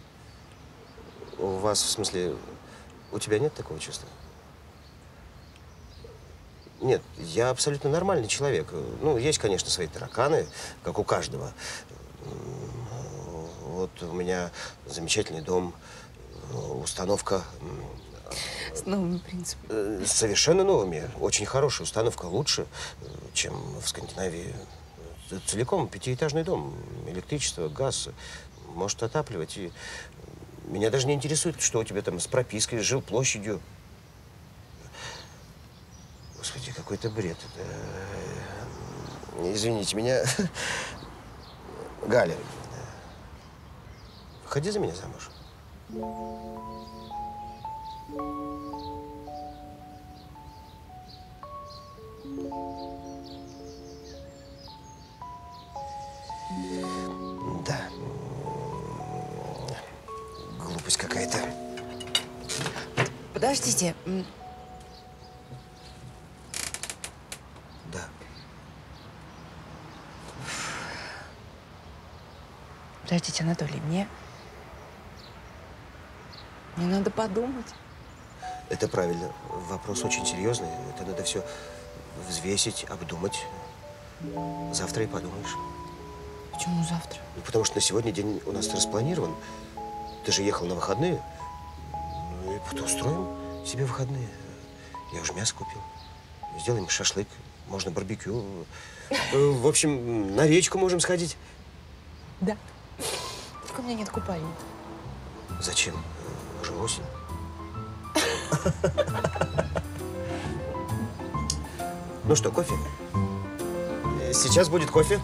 У вас, в смысле, у тебя нет такого чувства? Нет, я абсолютно нормальный человек. Ну, есть, конечно, свои тараканы, как у каждого. Вот у меня замечательный дом, установка… С новыми принципами. Совершенно новыми. Очень хорошая установка, лучше, чем в Скандинавии. Целиком пятиэтажный дом, электричество, газ, может отапливать. И меня даже не интересует, что у тебя там с пропиской, с жилплощадью. Господи, какой-то бред. Это… Извините меня. Галя, выходи за меня замуж. Да. Глупость какая-то. Подождите. Да. Подождите, Анатолий, мне… Мне надо подумать. Это правильно. Вопрос очень серьезный. Это надо все взвесить, обдумать. Завтра и подумаешь. Почему завтра? Ну, потому что на сегодня день у нас распланирован. Ты же ехал на выходные. Ну и вот устроим себе выходные. Я уже мясо купил. Сделаем шашлык, можно барбекю. В общем, на речку можем сходить. Да. Только у меня нет купальни. Зачем? Уже осень. Ну что, кофе? Сейчас будет кофе.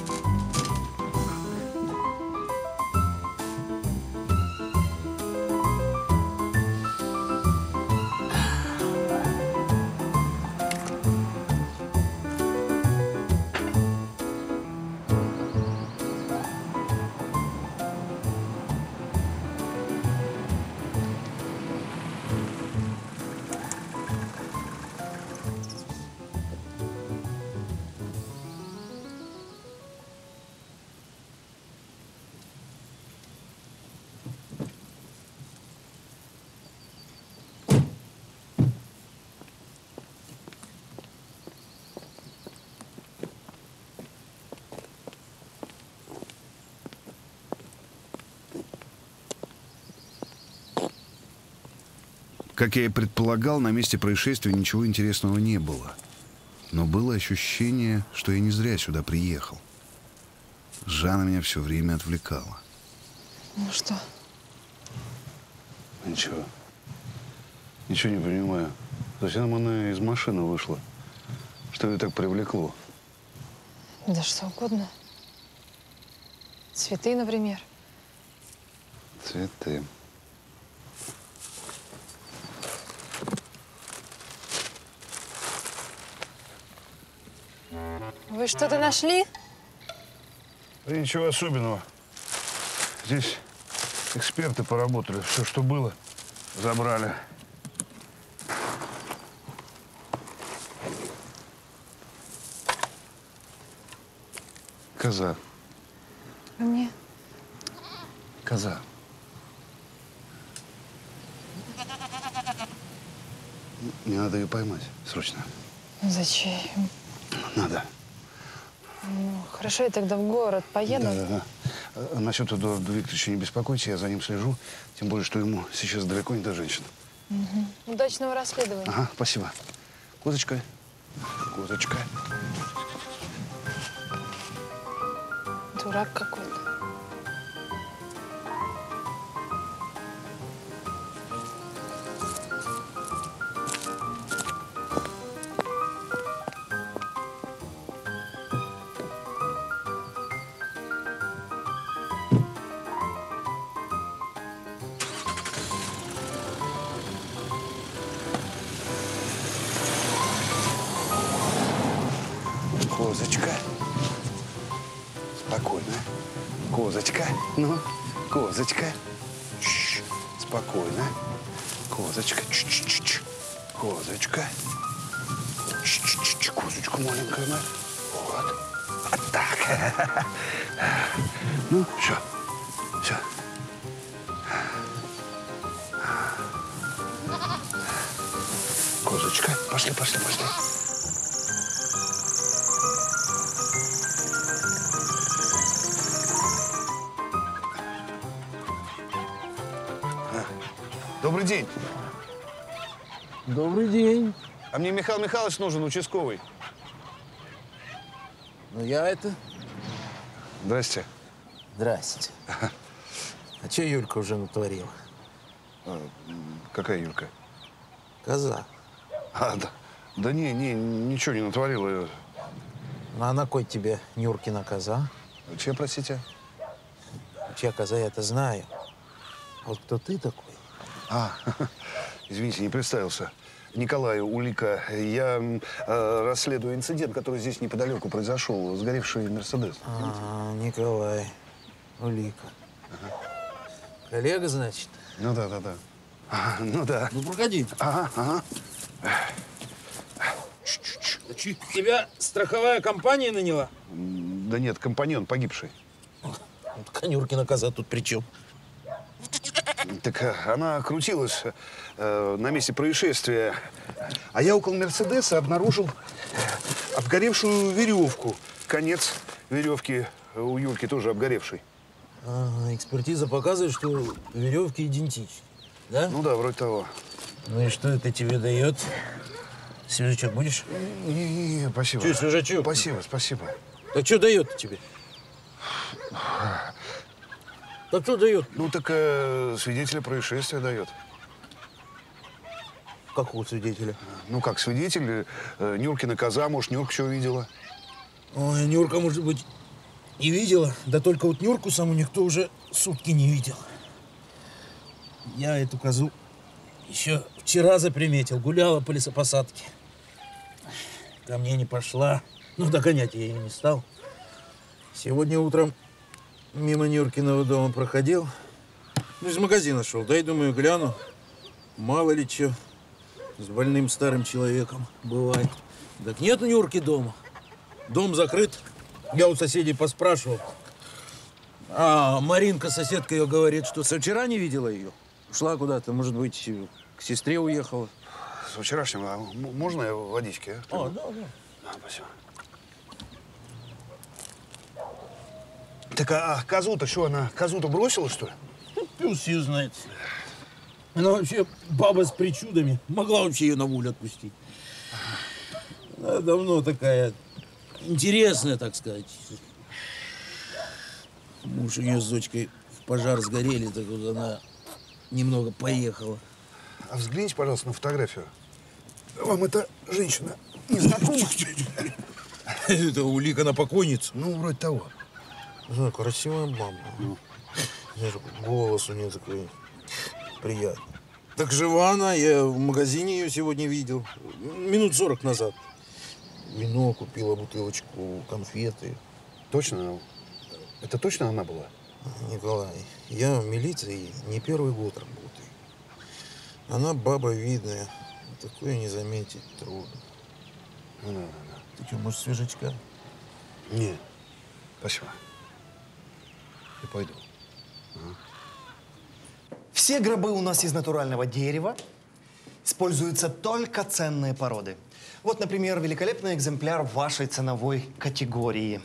Как я и предполагал, на месте происшествия ничего интересного не было. Но было ощущение, что я не зря сюда приехал. Жанна меня все время отвлекала. Ну что? Ничего. Ничего не понимаю. Зачем она из машины вышла? Что ее так привлекло? Да что угодно. Цветы, например. Цветы. Вы что-то нашли? Да ничего особенного. Здесь эксперты поработали. Все, что было, забрали. Коза. А мне? Коза. Мне надо ее поймать. Срочно. Зачем? Надо. Ну, хорошо, я тогда в город поеду. Да, да, да. Насчет Эдуарда Викторовича не беспокойте, я за ним слежу. Тем более, что ему сейчас далеко не до женщин. Угу. Удачного расследования. Ага, спасибо. Козочка. Козочка. Дурак какой-то. Козочка. Спокойно. Козочка. Ну, козочка. Чш, спокойно. Козочка. Чш-чш-чш. Козочка. Чш-чш-чш. Козочка маленькая. На. Вот. А так. Ну, все. Все. Козочка. Пошли, пошли, пошли. Добрый день. Добрый день. А мне Михаил Михайлович нужен, участковый. Ну, я это... Здрасте. Здрасте. А что Юлька уже натворила? А, какая Юлька? Коза. А, да. Да не, не, ничего не натворила. Ну, а на кой тебе Нюркина коза? Чья, простите? Чья коза, я это знаю. А вот кто ты такой? А, извините, не представился. Николай, улика. Я э, расследую инцидент, который здесь неподалеку произошел. Сгоревший Мерседес. А, Николай, улика. Ага. Коллега, значит? Ну да, да, да. А, ну да. Ну, проходи. Ага, ага. Тебя страховая компания наняла? Да нет, компаньон погибший. Вот Конюркина коза тут при чем? Так она крутилась э, на месте происшествия. А я около Мерседеса обнаружил обгоревшую веревку. Конец веревки у Юльки тоже обгоревший. Ага, экспертиза показывает, что веревки идентичны, да? Ну да, вроде того. Ну и что это тебе дает? Свежачок будешь? Не-не-не, спасибо. Че, свежачок? Спасибо, спасибо. Так что дает тебе? Так что дает? Ну так э, свидетеля происшествия дает. Какого свидетеля? Ну как свидетель, э, Нюркина коза, может, Нюрка что видела? Ой, Нюрка, может быть, и видела, да только вот Нюрку саму никто уже сутки не видел. Я эту козу еще вчера заприметил, гуляла по лесопосадке. Ко мне не пошла, ну догонять я ее не стал. Сегодня утром мимо Нюркиного дома проходил, ну, из магазина шел, дай, думаю, гляну, мало ли что с больным старым человеком бывает. Так нет Нюрки дома, дом закрыт. Я у соседей поспрашивал, а Маринка, соседка ее, говорит, что со вчера не видела ее. Ушла куда-то, может быть, к сестре уехала. С вчерашнего. А можно я водички? А, а да, да. А, спасибо. Так, а козу-то что, она козу-то бросила, что ли? Ну, пес ее знает. Она вообще баба с причудами. Могла вообще ее на волю отпустить. Она давно такая интересная, так сказать. Муж у нее с дочкой в пожар сгорели, так вот она немного поехала. А взгляните, пожалуйста, на фотографию. Вам эта женщина не знакома? Это улика на покойницу? Ну, вроде того. Ну, красивая мама. Ну. Голос у нее такой приятный. Так жива она, я в магазине ее сегодня видел. Минут сорок назад. Вино купила, бутылочку, конфеты. Точно? Это точно она была? Николай, я в милиции не первый год работаю. Она баба видная. Такое не заметить трудно. Ну, да, да, да. Ты что, может, свежачка? Нет. Спасибо. Я пойду. Ага. Все гробы у нас из натурального дерева. Используются только ценные породы. Вот, например, великолепный экземпляр вашей ценовой категории.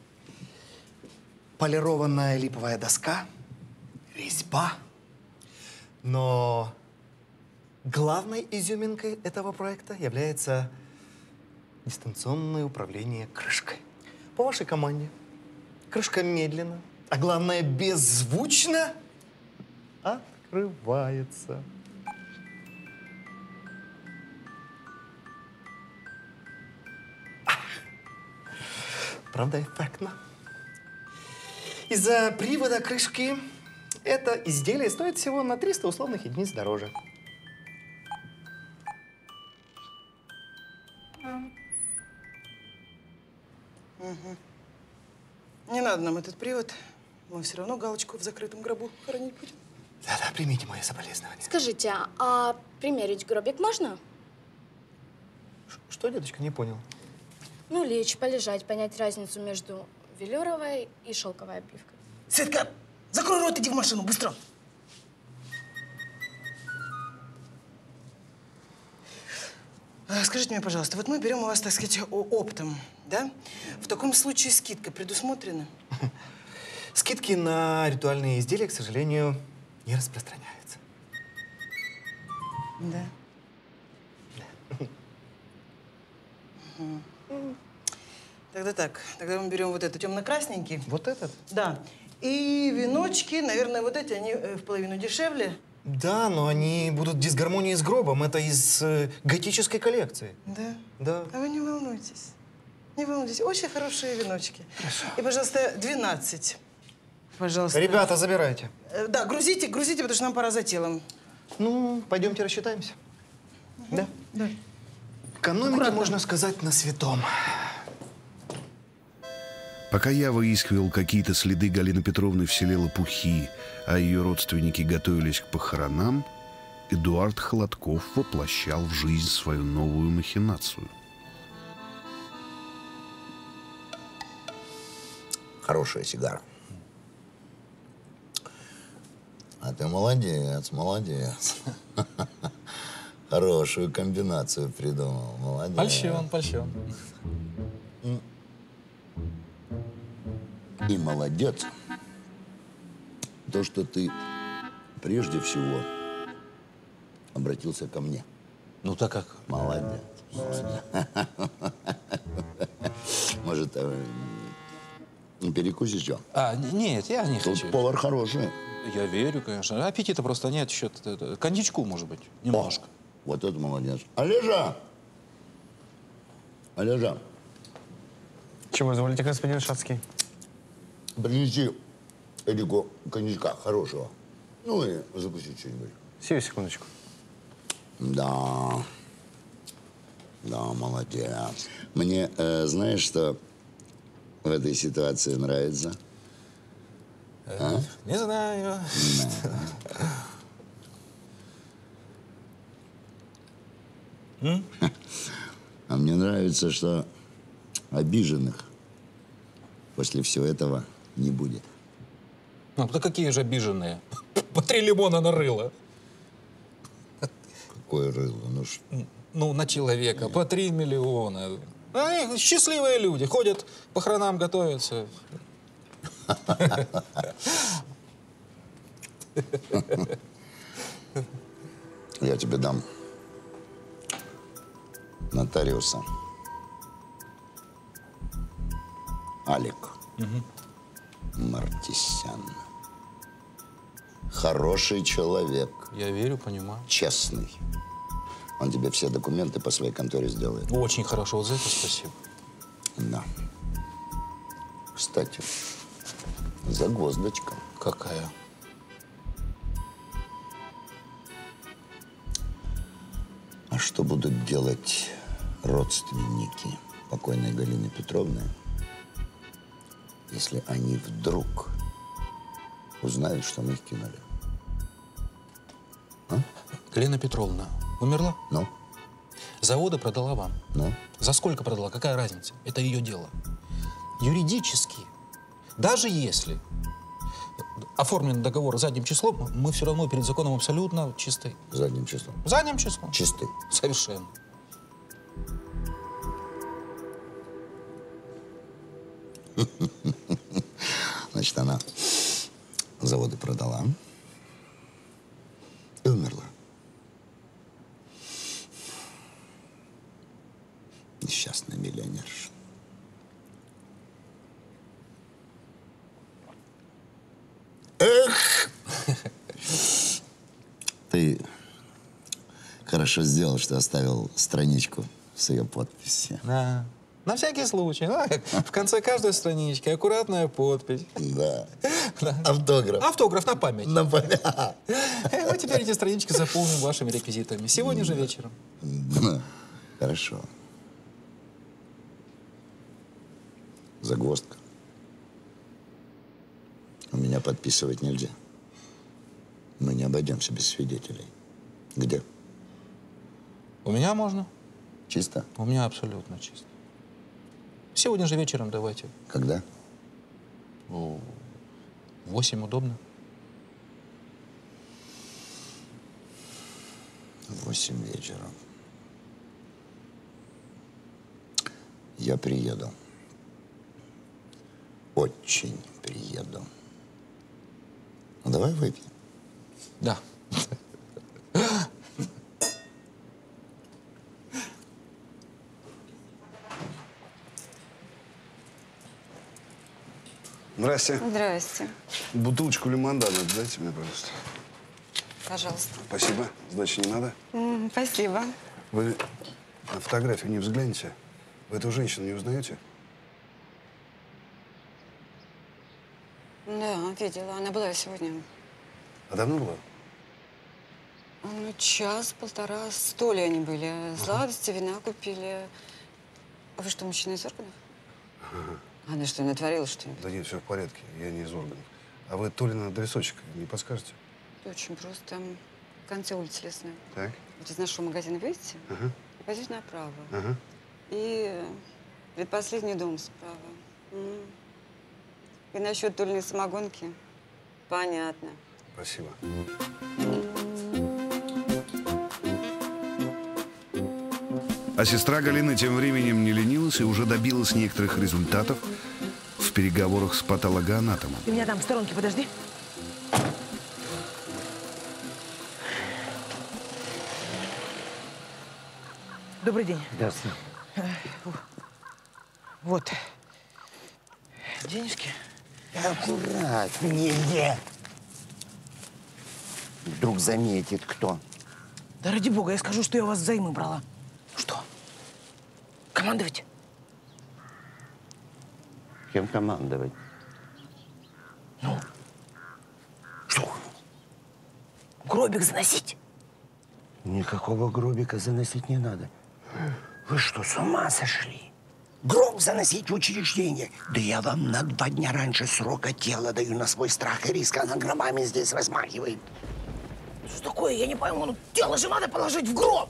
Полированная липовая доска, резьба. Но Главной изюминкой этого проекта является дистанционное управление крышкой. По вашей команде крышка медленно, а главное беззвучно открывается. Правда, эффектно. Из-за привода крышки это изделие стоит всего на триста условных единиц дороже. Угу. Не надо нам этот привод. Мы все равно галочку в закрытом гробу хоронить будем. Да-да, примите мои соболезнования. Скажите, а примерить гробик можно? Что, деточка, не понял? Ну, лечь, полежать, понять разницу между велюровой и шелковой обивкой. Светка, закрой рот, иди в машину, быстро. Скажите мне, пожалуйста, вот мы берем у вас, так сказать, оптом, да? В таком случае скидка предусмотрена? Скидки на ритуальные изделия, к сожалению, не распространяются. Да. Угу. Тогда так, тогда мы берем вот этот темно-красненький. Вот этот? Да. И веночки, наверное, вот эти, они в половину дешевле. Да, но они будут в дисгармонии с гробом. Это из э, готической коллекции. Да? Да. А вы не волнуйтесь. Не волнуйтесь. Очень хорошие веночки. Хорошо. И, пожалуйста, двенадцать. Пожалуйста. Ребята, забирайте. Э, да, грузите, грузите, потому что нам пора за телом. Ну, пойдемте рассчитаемся. Угу. Да? Да. Экономики, аккуратно, можно сказать, на святом. Пока я выискивал какие-то следы Галины Петровны в селе Лопухи, а ее родственники готовились к похоронам, Эдуард Холодков воплощал в жизнь свою новую махинацию. Хорошая сигара. А ты молодец, молодец. Хорошую комбинацию придумал. Молодец. Польщен, польщен. И молодец. То, что ты прежде всего обратился ко мне. Ну так как? Молодец. Может, перекусишь что? А, нет, я не Тут хочу. повар хороший. Я верю, конечно. Аппетита просто нет. Еще коньячку, может быть, немножко. О, вот это молодец. Олежа! Олежа! Чего изволите, господин Шацкий? Принеси Эдику коньячка хорошего. Ну и закусить что-нибудь. Сию секундочку. Да. Да, молодец. Мне, э, знаешь, что в этой ситуации нравится? Э, а? Не знаю. А мне нравится, что обиженных после всего этого не будет. Ну, да какие же обиженные? По три лимона на рыло. Какое рыло? Ну, ш... ну на человека. По три миллиона. Они счастливые люди. Ходят, по похоронам готовятся. Я тебе дам нотариуса. Алик. Угу. Мартисян. Хороший человек. Я верю, понимаю. Честный. Он тебе все документы по своей конторе сделает. Очень хорошо. Вот за это спасибо. Да. Кстати, загвоздочка. Какая? А что будут делать родственники покойной Галины Петровны, если они вдруг узнают, что мы их кинули? А? Галина Петровна умерла? Ну? Заводы продала вам. Ну? За сколько продала? Какая разница? Это ее дело. Юридически, даже если оформлен договор задним числом, мы все равно перед законом абсолютно чисты. Задним числом? Задним числом. Чисты. Совершенно. Значит, она заводы продала и умерла. хорошо сделал, что оставил страничку с ее подписью. Да. На всякий случай. Ну, как в конце каждой странички аккуратная подпись. Да. Да. Автограф. Автограф на память. На память. Мы теперь эти странички заполним вашими реквизитами. Сегодня же вечером. Хорошо. Загвоздка. У меня подписывать нельзя. Мы не обойдемся без свидетелей. Где? У меня можно. Чисто? У меня абсолютно чисто. Сегодня же вечером давайте. Когда? В восемь удобно. В восемь вечера. Я приеду. Очень приеду. Ну, давай выпьем. Да. Здрасте. Здрасте. Бутылочку лимонада дайте мне, пожалуйста. Пожалуйста. Спасибо. Сдачи не надо? М, Спасибо. Вы на фотографию не взгляните? Вы эту женщину не узнаете? Да, видела. Она была сегодня. А давно была? Ну, час-полтора. Сто ли они были. Сладости, вина купили. А вы что, мужчина из органов? Ага. Она что, натворила что-нибудь? Да нет, все в порядке. Я не из органов. А вы Толина адресочек не подскажете? Очень просто. Там в конце улицы Лесной. Так. Вот из нашего магазина выйдете, Ага. и пойдете направо. Ага. И предпоследний дом справа. М. И насчет Толиной самогонки? Понятно. Спасибо. А сестра Галины тем временем не ленилась и уже добилась некоторых результатов в переговорах с патологоанатомом. Ты меня там в сторонке подожди. Добрый день. Здравствуйте. Вот. Денежки. Аккуратнее. Вдруг заметит кто. Да ради бога, я скажу, что я у вас взаймы брала. Что? Командовать? Кем командовать? Ну? Что? Гробик заносить? Никакого гробика заносить не надо. Вы что, с ума сошли? Гроб заносить в учреждение? Да я вам на два дня раньше срока тело даю на свой страх и риск. Она гробами здесь размахивает. Что такое? Я не пойму. Ну, тело же надо положить в гроб.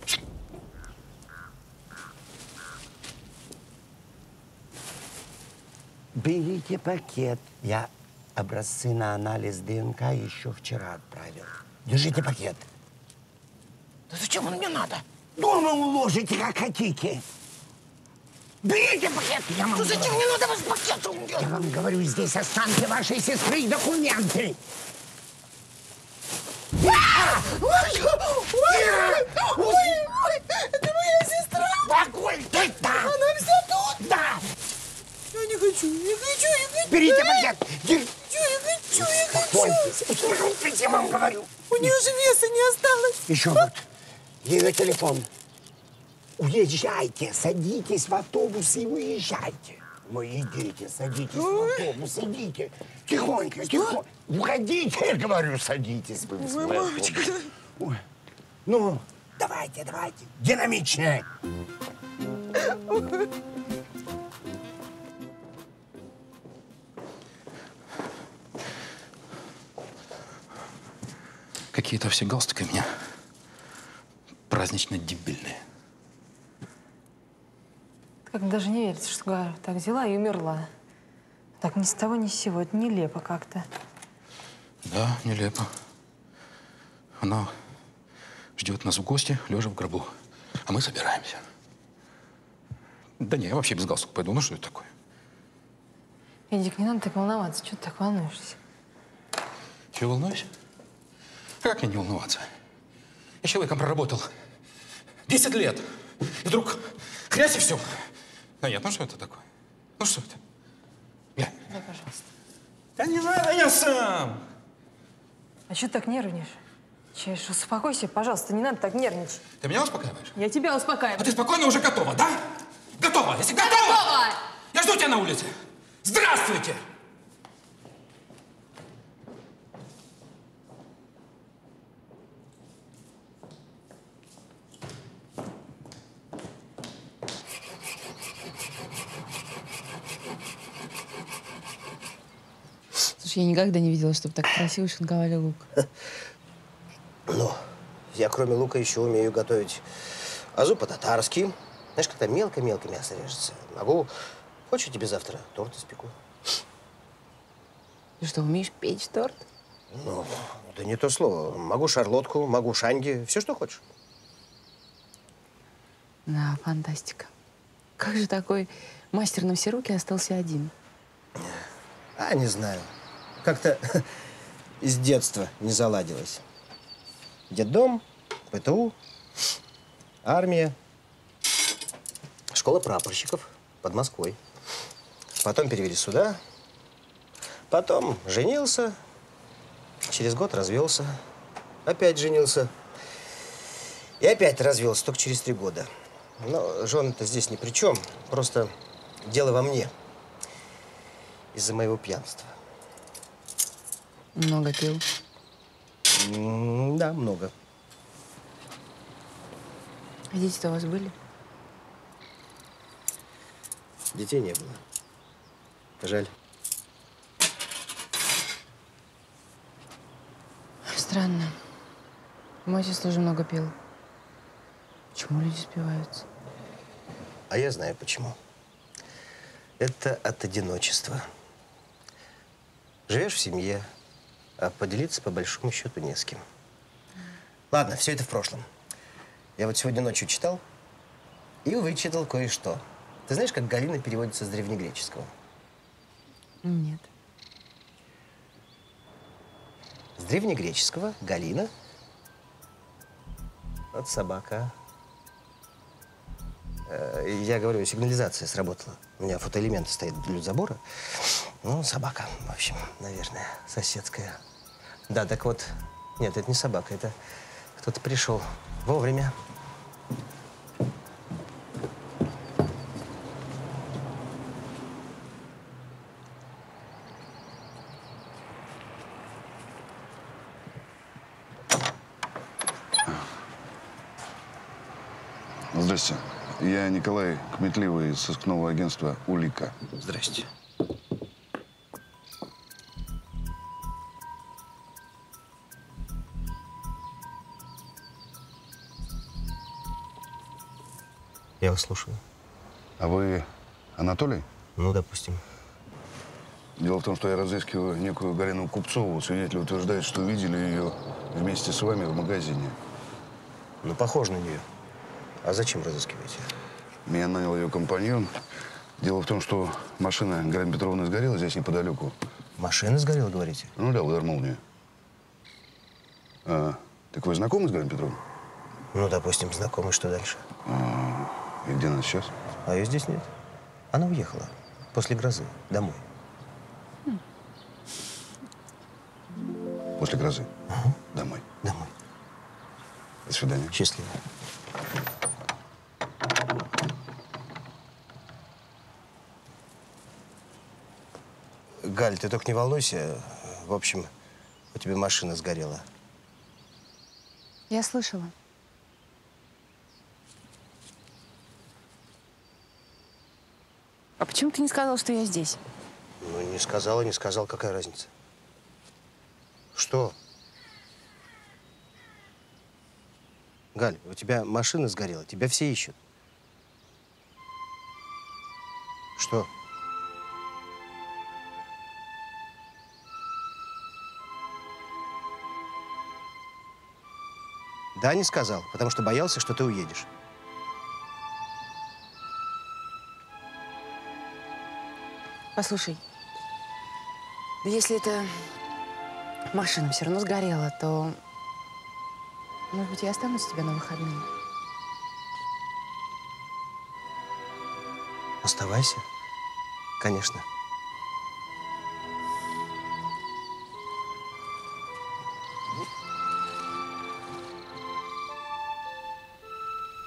Берите пакет. Я образцы на анализ ДНК еще вчера отправил. Держите пакет. Да зачем он мне надо? Дома уложите, как хотите. Берите пакет. Я вам Ну зачем говорю. мне надо вас пакетом? Я вам говорю, здесь останки вашей сестры и документы. Ой, ой, ой, ой, это моя сестра. Какой ты там? Она вся тут. Да. Я не хочу, не хочу, не хочу. Берите пакет. Не хочу, не хочу, не хочу. Успокойтесь, я вам говорю. У нее же веса не осталось. Еще вот. Ей на телефон. Уезжайте, садитесь в автобус и уезжайте. Мои дети, садитесь в автобус, идите. Тихонько, тихонько. Уходите, я говорю, садитесь. Вы в свой Ой, мамочка. автобус. Ой. Ну, давайте, давайте. Динамичнее. Какие-то все галстуки у меня празднично-дебильные. Как даже не верится, что Галя так взяла и умерла. Так ни с того, ни с сего. Это нелепо как-то. Да, нелепо. Она ждет нас в гости, лежа в гробу. А мы собираемся. Да не, я вообще без галстука пойду. Ну что это такое? Эдик, не надо так волноваться. Чего ты так волнуешься? Чего волнуюсь? Как мне не волноваться? Я человеком проработал десять лет. И вдруг хрясь и все. Да нет, ну что это такое? Ну что это? Я. Да, пожалуйста. Да не надо, я сам. А что ты так нервничаешь? Чеш, успокойся, пожалуйста, не надо так нервничать. Ты меня успокаиваешь? Я тебя успокаиваю. А ты спокойно уже готова, да? Готова? Если готова, готова! Я жду тебя на улице. Здравствуйте! Слушай, я никогда не видела, чтобы так красиво шинковали лук. Ну, я кроме лука еще умею готовить азу по-татарски. Знаешь, когда мелко-мелко мясо режется. Могу, хочешь, тебе завтра торт испеку? Ты что, умеешь печь торт? Ну, да не то слово. Могу шарлотку, могу шанги, все, что хочешь. Да, фантастика. Как же такой мастер на все руки остался один? А, не знаю. Как-то с детства не заладилось. Детдом, ПТУ, армия, школа прапорщиков под Москвой. Потом перевели сюда. Потом женился. Через год развелся. Опять женился. И опять развелся, только через три года. Но жена-то здесь ни при чем. Просто дело во мне. Из-за моего пьянства. Много пил? М, Да, много. А дети-то у вас были? Детей не было. Жаль. Странно. Мой отец тоже много пил. Почему люди спиваются? А я знаю почему. Это от одиночества. Живешь в семье, а поделиться по большому счету не с кем. Ладно, все это в прошлом. Я вот сегодня ночью читал и вычитал кое-что. Ты знаешь, как Галина переводится с древнегреческого? Нет. С древнегреческого Галина от собака. Э, Я говорю, сигнализация сработала. У меня фотоэлементы стоят вдоль забора. Ну, собака, в общем, наверное, соседская. Да, так вот, нет, это не собака, это кто-то пришел вовремя. Здрасте. Я Николай Кметливый из сыскного агентства «Улика». Здрасте. Я вас слушаю. А вы Анатолий? Ну, допустим. Дело в том, что я разыскиваю некую Галину Купцову. Свидетель утверждает, что видели ее вместе с вами в магазине. Ну, похоже на нее. А зачем разыскиваете? Меня нанял ее компаньон. Дело в том, что машина Галины Петровны сгорела здесь неподалеку. Машина сгорела, говорите? Ну да, удар молнии. А, так вы знакомы с Галиной Петровной? Ну, допустим, знакомы. Что дальше? А, и где она сейчас? А ее здесь нет. Она уехала после грозы домой. После грозы? Ага. Домой. Домой. До свидания. Счастливо. Галь, ты только не волнуйся. В общем, у тебя машина сгорела. Я слышала. А почему ты не сказал, что я здесь? Ну, не сказала, не сказал. Какая разница? Что? Галь, у тебя машина сгорела. Тебя все ищут. Что? Да, не сказал, потому что боялся, что ты уедешь. Послушай, да если эта машина все равно сгорела, то, может быть, я останусь у тебя на выходные? Оставайся. Конечно.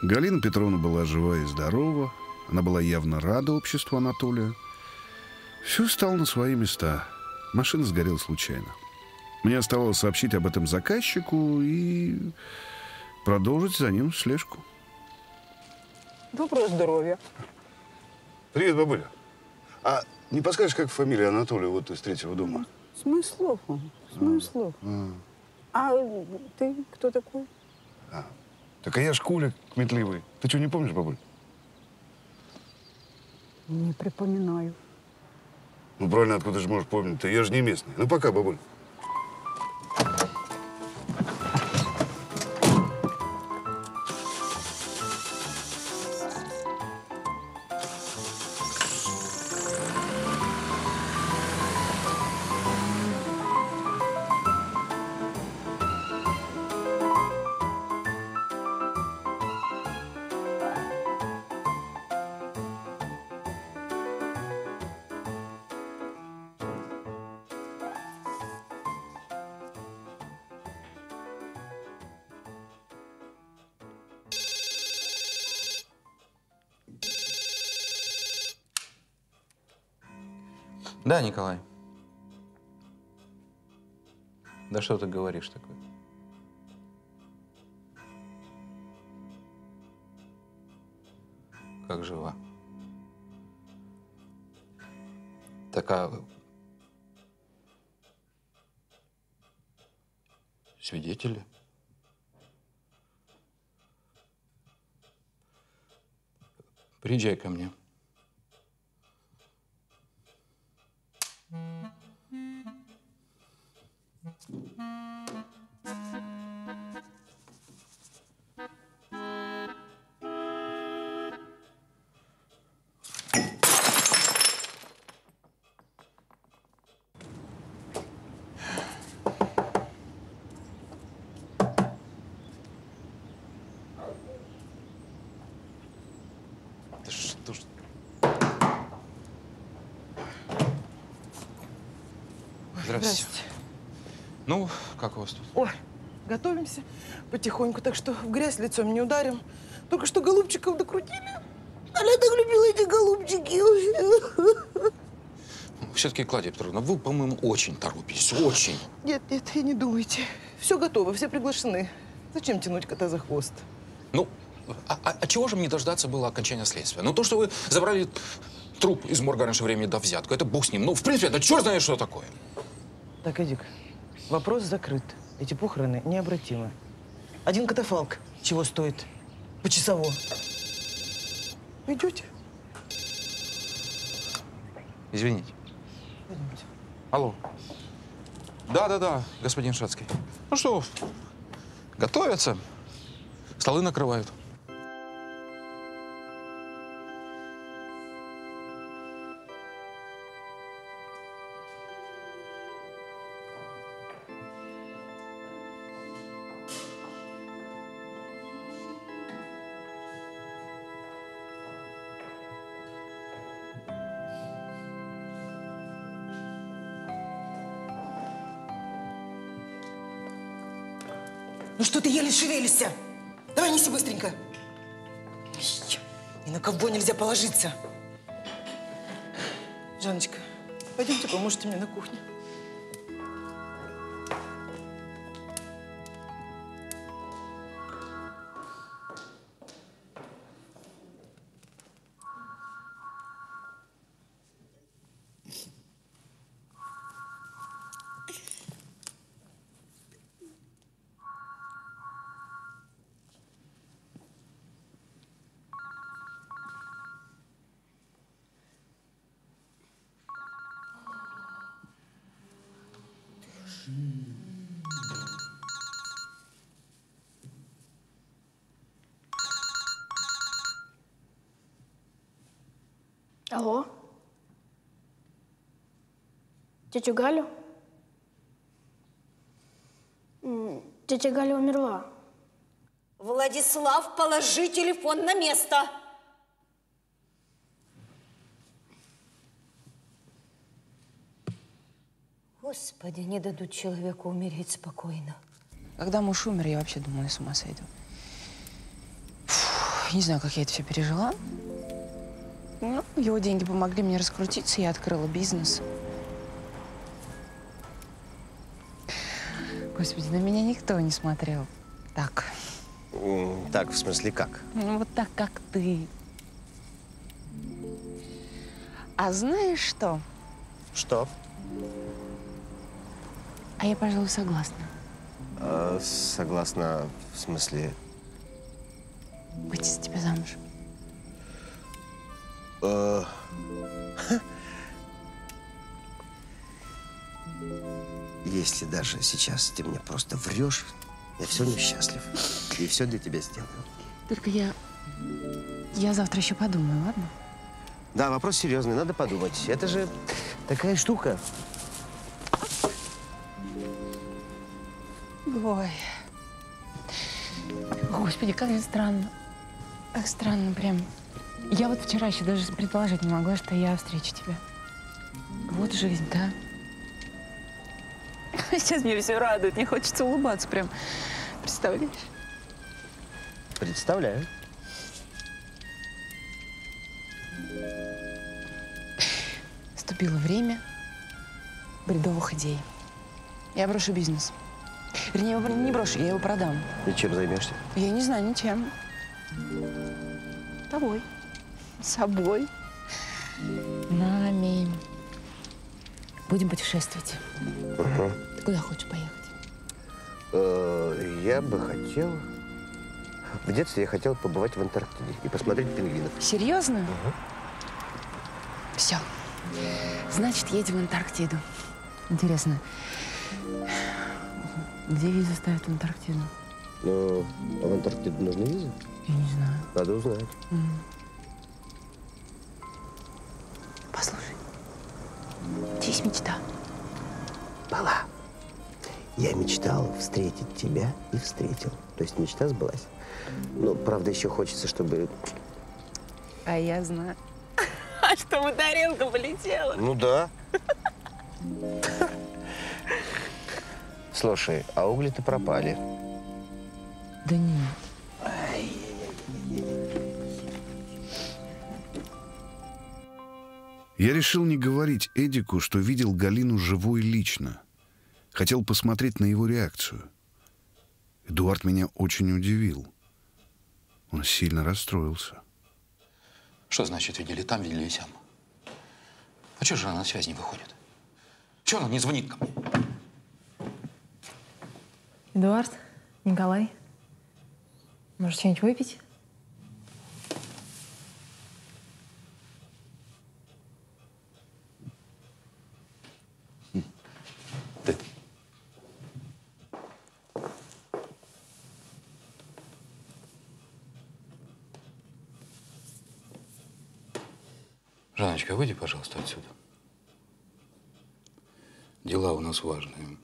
Галина Петровна была жива и здорова. Она была явно рада обществу Анатолия. Все стало на свои места. Машина сгорела случайно. Мне оставалось сообщить об этом заказчику и продолжить за ним слежку. Доброго здоровья. Привет, бабуля. А не подскажешь, как фамилия Анатолия, вот из третьего дома? Смыслов он, Смыслов. А, а ты кто такой? А. Так а я ж Кулик кметливый. Ты что, не помнишь, бабуль? Не припоминаю. Ну, правильно, откуда же можешь помнить-то? Я же не местный. Ну, пока, бабуль. Да, Николай. Да что ты говоришь такое? Как жива? Так, а свидетели? Приезжай ко мне. Да что ж... Здравствуйте. Здрасте. Ну, как у вас тут? Ой, готовимся потихоньку, так что в грязь лицом не ударим. Только что голубчиков докрутили. А я так любила эти голубчики. Все-таки, Клавдия Петровна, вы, по-моему, очень торопитесь. Очень. Нет, нет, и не думайте. Все готово, все приглашены. Зачем тянуть кота за хвост? Ну, а, а, а чего же мне дождаться было окончания следствия? Ну, то, что вы забрали труп из морга раньше времени, дав взятку, это бог с ним. Ну, в принципе, это черт знает, что такое. Так, Эдик, вопрос закрыт. Эти похороны необратимы. Один катафалк чего стоит? Почасово. Идете? Извините. Пойдемте. Алло. Да-да-да, господин Шацкий. Ну что, готовятся, столы накрывают. Ну что ты еле шевелишься? Давай неси быстренько. Ни на кого нельзя положиться. Жанночка, пойдемте, поможете мне на кухне. Алло? Тетю Галю? М, Тетя Галя умерла. Владислав, положи телефон на место. Господи, не дадут человеку умереть спокойно. Когда муж умер, я вообще думала, я с ума сойду. Фу. Не знаю, как я это все пережила. Ну, его деньги помогли мне раскрутиться, я открыла бизнес. Господи, на меня никто не смотрел так. Так, в смысле как? Ну, вот так, как ты. А знаешь что? Что? А я, пожалуй, согласна. А, согласна, в смысле? Выйти за тебя замуж. А... Если даже сейчас ты мне просто врешь, я все равно счастлив. И все для тебя сделаю. Только я... Я завтра еще подумаю, ладно? Да, вопрос серьезный, надо подумать. Это же такая штука. Ой. Господи, как же странно. Как странно прям. Я вот вчера еще даже предположить не могла, что я встречу тебя. Вот жизнь, да? Сейчас мне все радует, мне хочется улыбаться прям. Представляешь? Представляю. Наступило время бредовых идей. Я брошу бизнес. Вернее, не брошу, я его продам. И чем займешься? Я не знаю ничем. Тобой. Собой. Нами. Будем путешествовать. Угу. Ты куда хочешь поехать? Э, я бы хотел... В детстве я хотел побывать в Антарктиде и посмотреть пингвинов. Серьезно? Угу. Все. Значит, едем в Антарктиду. Интересно, где визу ставят в Антарктиду? Ну, а в Антарктиду нужны визы? Я не знаю. Надо узнать. Mm. Послушай, у тебя есть мечта? Была. Я мечтал встретить тебя и встретил. То есть мечта сбылась. Ну, правда, еще хочется, чтобы... А я знаю. А чтобы тарелка полетела. Ну да. Слушай, а угли-то пропали. Да нет. Я решил не говорить Эдику, что видел Галину живой лично. Хотел посмотреть на его реакцию. Эдуард меня очень удивил. Он сильно расстроился. Что значит видели там, видели сям? А чего же она на связь не выходит? Чего она не звонит ко мне? Эдуард, Николай, может, что-нибудь выпить? Ты. Жанночка, выйди, пожалуйста, отсюда. Дела у нас важные.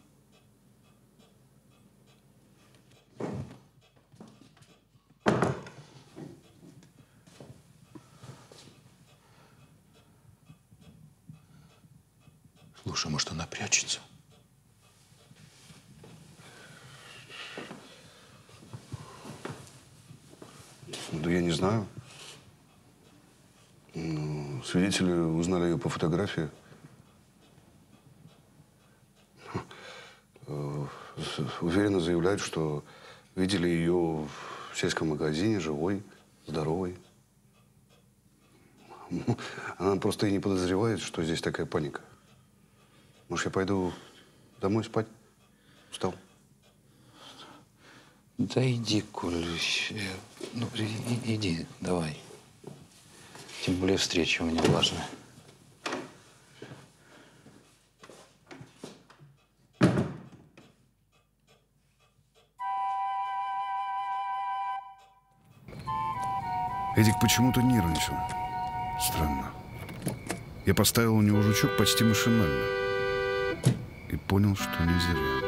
Слушай, может, она прячется? Да я не знаю. Ну, свидетели узнали ее по фотографии. Уверенно заявляют, что видели ее в сельском магазине, живой, здоровой. Она просто и не подозревает, что здесь такая паника. Может, я пойду домой спать? Устал. Да иди, Коль. Ну, и, иди, давай. Тем более встреча у меня важная. Эдик почему-то нервничал. Странно. Я поставил у него жучок почти машинально. И понял, что не зря.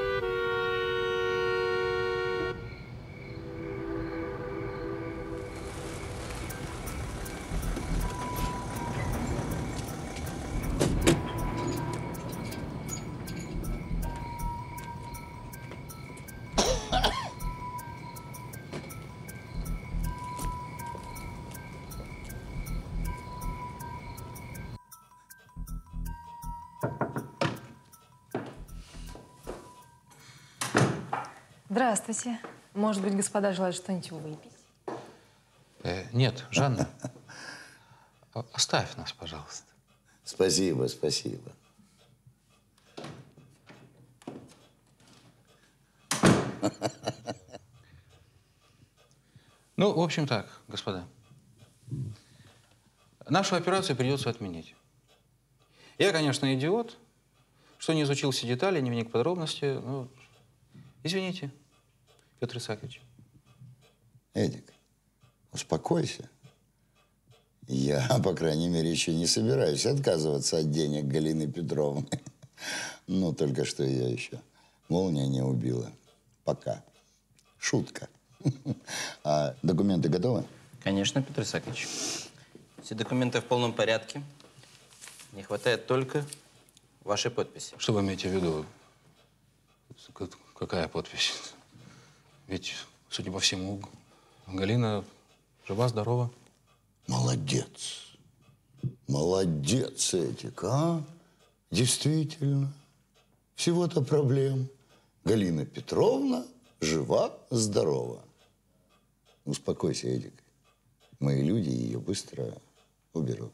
Здравствуйте. Может быть, господа желают что-нибудь выпить? Э, нет, Жанна, оставь нас, пожалуйста. Спасибо, спасибо. Ну, в общем так, господа. Нашу операцию придется отменить. Я, конечно, идиот, что не изучил все детали, не вник в подробности. Ну, извините, Петр Исаакович. Эдик, успокойся. Я, по крайней мере, еще не собираюсь отказываться от денег Галины Петровны. Но только что я еще молния не убила. Пока. Шутка. А документы готовы? Конечно, Петр Исаакович. Все документы в полном порядке. Не хватает только вашей подписи. Что вы имеете в виду? Какая подпись? Ведь, судя по всему, Галина жива-здорова. Молодец. Молодец, Эдик, а? Действительно. Всего-то проблем. Галина Петровна жива-здорова. Успокойся, Эдик. Мои люди ее быстро уберут.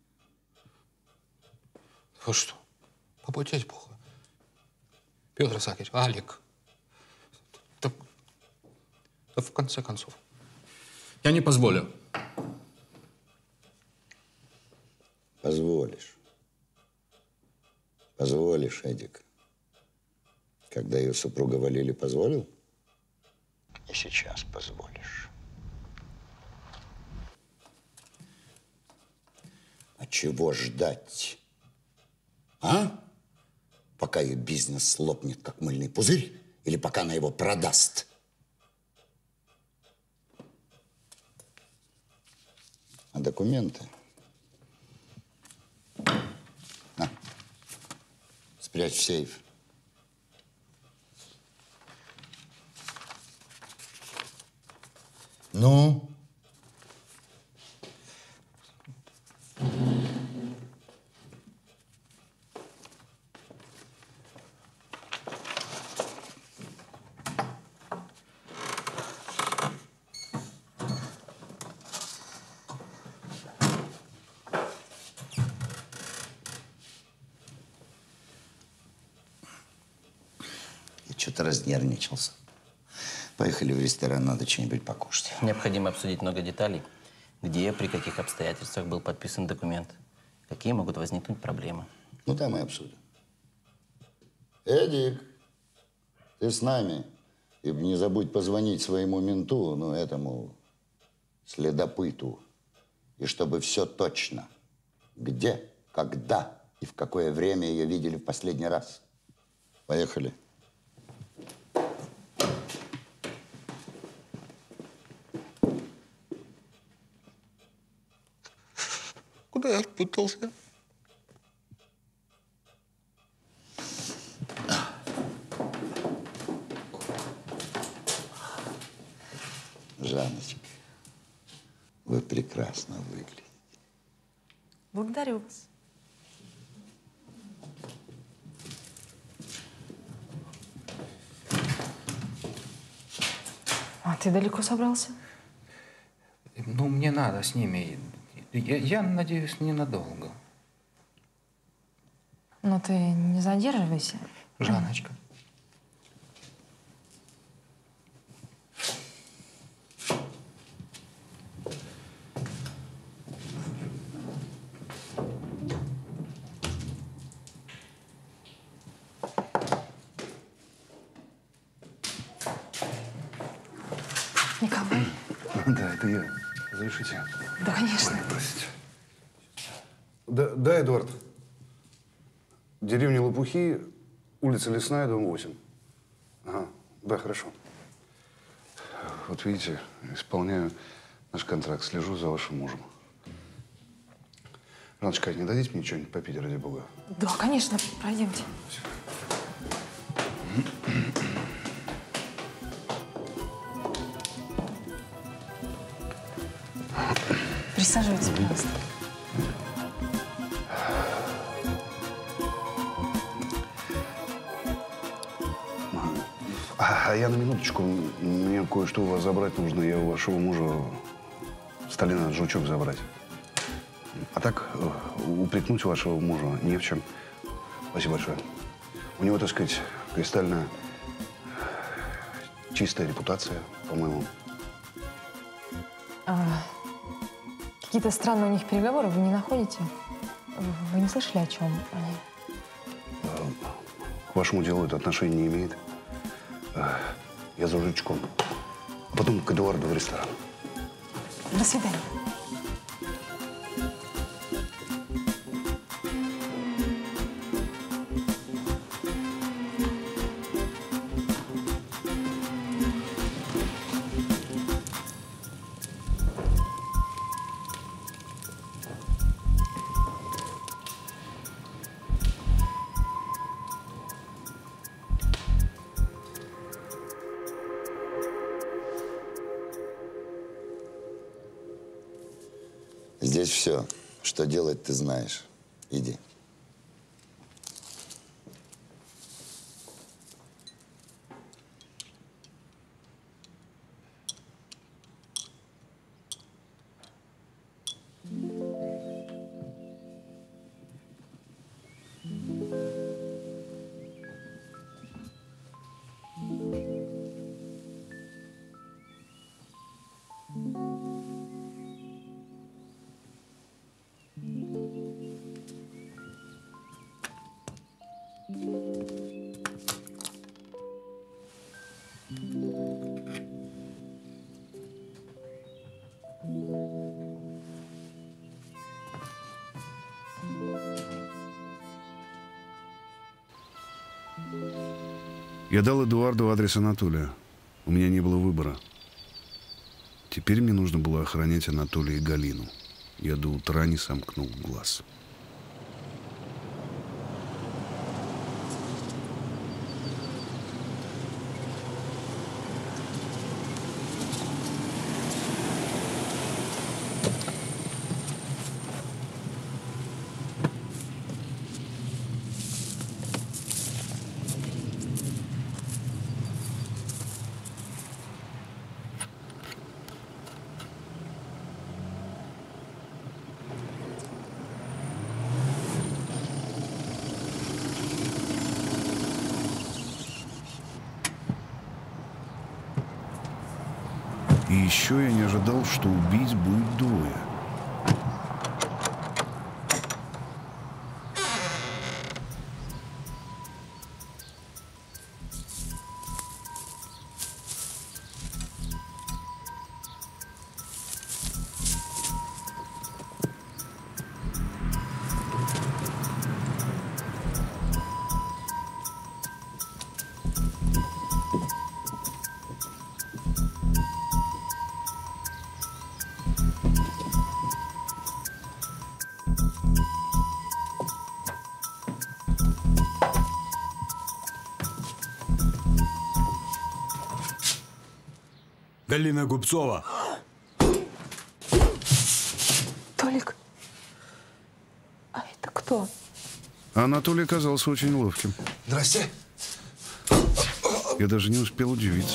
Вы что? Попутеть плохо. Петр Исаакович, Алик. Да, да в конце концов. Я не позволю. Позволишь. Позволишь, Эдик. Когда ее супруга Валили позволил, и сейчас позволишь. А чего ждать? А? Пока ее бизнес лопнет, как мыльный пузырь, или пока она его продаст? А документы? На, спрячь в сейф. Ну? Что-то разнервничался. Поехали в ресторан, надо что-нибудь покушать. Необходимо обсудить много деталей. Где, при каких обстоятельствах был подписан документ. Какие могут возникнуть проблемы. Ну, там и обсудим. Эдик, ты с нами. И не забудь позвонить своему менту, ну, этому следопыту. И чтобы все точно. Где, когда и в какое время ее видели в последний раз. Поехали. Куда я впутался? Жанночка, вы прекрасно выглядите. Благодарю вас. А ты далеко собрался? Ну, мне надо с ними. Я, я надеюсь, ненадолго. Ну, ты не задерживайся. Жанночка. Николай? Да, это я. Разрешите? Да, конечно. Ой, простите. Да, да, Эдуард. Деревня Лопухи, улица Лесная, дом восемь. Ага, да, хорошо. Вот видите, исполняю наш контракт, слежу за вашим мужем. Жанночка, не дадите мне что-нибудь попить, ради бога? Да, конечно, пройдемте. Присаживайтесь, пожалуйста. А, А я на минуточку, мне кое-что у вас забрать нужно. Я у вашего мужа стали надо жучок забрать. А так, упрекнуть вашего мужа не в чем. Спасибо большое. У него, так сказать, кристально чистая репутация, по-моему. А, какие-то странные у них переговоры, вы не находите? Вы не слышали, о чем они? К вашему делу это отношения не имеет. Я за жучком. А потом к Эдуарду в ресторан. До свидания. Здесь все. Что делать, ты знаешь. Иди. Я дал Эдуарду адрес Анатолия. У меня не было выбора. Теперь мне нужно было охранять Анатолия и Галину. Я до утра не сомкнул глаз. И еще я не ожидал, что убить будет двое. Галина Купцова. Толик, а это кто? Анатолий оказался очень ловким. Здрасте. Я даже не успел удивиться.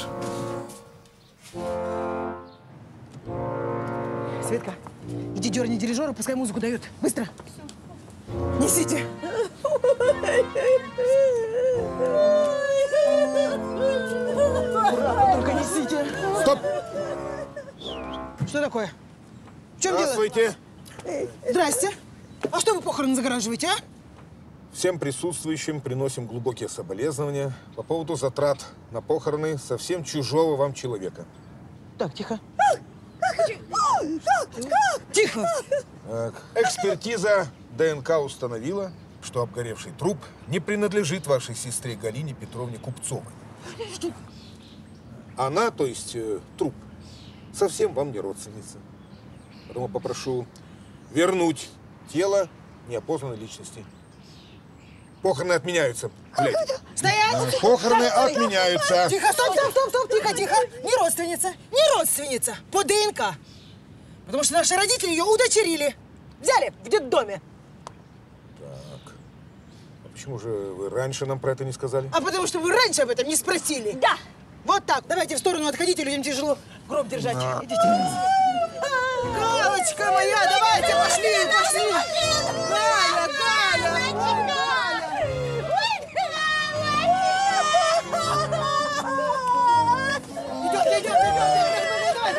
Светка, иди дерни дирижера, пускай музыку дает. Быстро. Несите. Аккуратно, только несите. Стоп! Что такое? В чем дело? Здравствуйте. Здрасте. А что вы похороны загораживаете, а? Всем присутствующим приносим глубокие соболезнования по поводу затрат на похороны совсем чужого вам человека. Так, тихо. Тихо! Так, экспертиза ДНК установила, что обгоревший труп не принадлежит вашей сестре Галине Петровне Купцовой. Она, то есть э, труп, совсем вам не родственница. Поэтому попрошу вернуть тело неопознанной личности. Похороны отменяются. Блядь. Стоять! Похороны Стой! отменяются. Тихо, стоп, стоп, стоп, стоп, тихо, тихо. Не родственница, не родственница. По ДНК. Потому что наши родители ее удочерили. Взяли в детдоме. Так. А почему же вы раньше нам про это не сказали? А потому что вы раньше об этом не спросили. Да. Вот так. Давайте в сторону отходите, людям тяжело гроб держать. Да. Идите. Галочка моя, давайте, пошли, пошли. Галя, Галя, Галя. Идет, идет, идет.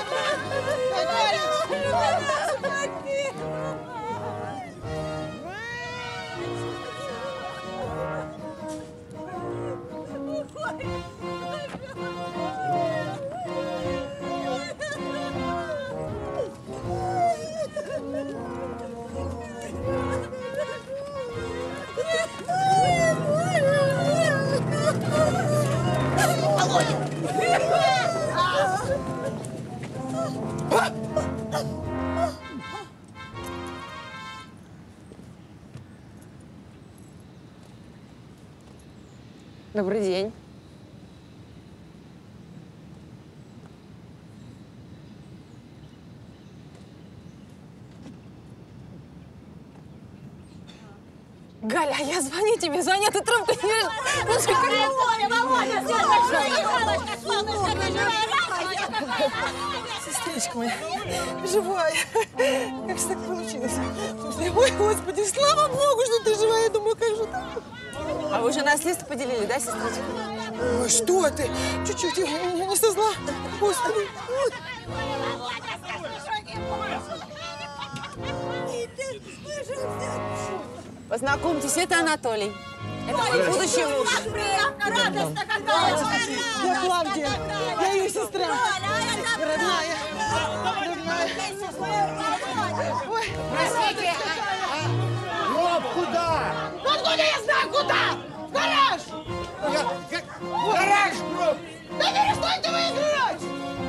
Добрый день. Галя, я звоню тебе, звоню, ты трубку не берешь. Слушай, Володя, Володя, Сестричка моя, живая. Как же так получилось? Ой, Господи, слава Богу, что ты живая. Я думаю, как же так? А вы уже наследство поделили, да, сестричка? Ой, что ты? Чуть-чуть, не, не со зла. Господи. Познакомьтесь, это Анатолий. Это мой будущий муж. Я Клавдия. Я ее сестра. Родная. Родная. Ой. Простите. Роб, куда? Ну откуда я знаю, куда? В гараж! В гараж, Роб! Да перестаньте вы играть!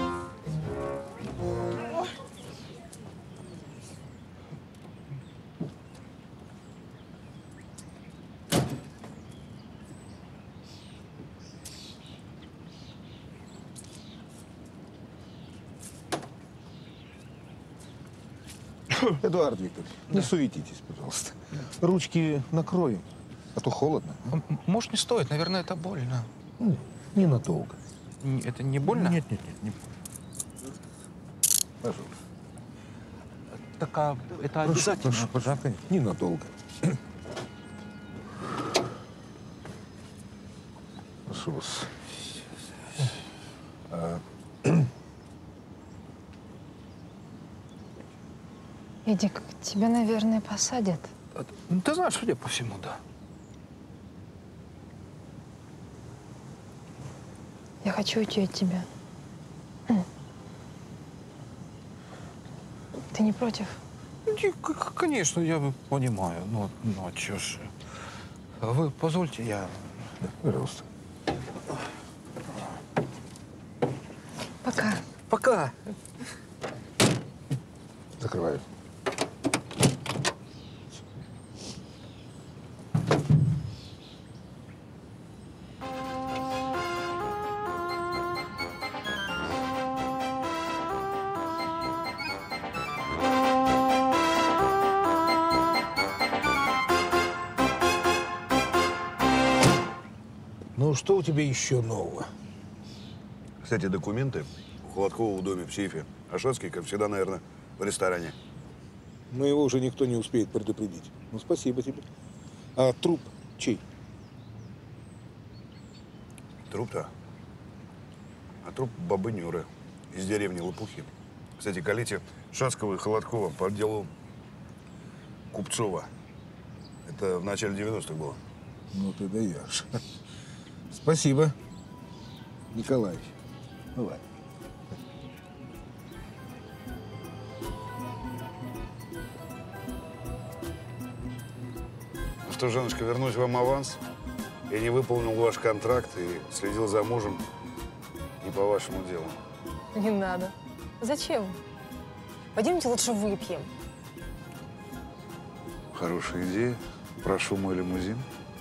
Эдуард Викторович, не суетитесь, пожалуйста. Ручки накроем, а то холодно. Может, не стоит? Наверное, это больно. Ненадолго. Это не больно? Нет, нет, нет, не больно. Пожалуйста. Так, а это Прошу, обязательно? прошу, пожалуйста, ненадолго. Прошу вас. А, Эдик, тебя, наверное, посадят. Ну, ты знаешь, судя по всему, да. Я хочу уйти от тебя. Ты не против? Конечно, я понимаю. Ну, ну а чё ж. Вы позвольте, я... Да, пожалуйста. Пока. Пока. Закрываю. Ну, что у тебя еще нового? Кстати, документы у Холодкова в доме, в сейфе. А Шацкий, как всегда, наверное, в ресторане. Но его уже никто не успеет предупредить. Ну, спасибо тебе. А труп чей? Труп-то? А труп бабы Нюры из деревни Лопухи. Кстати, колите Шацкого и Холодкова по делу Купцова. Это в начале девяностых было. Ну, ты даешь. Спасибо, Николаевич. Бывай. Ну что, Жанночка, вернуть вам аванс? Я не выполнил ваш контракт и следил за мужем не по вашему делу. Не надо. Зачем? Пойдемте лучше выпьем. Хорошая идея. Прошу мой лимузин.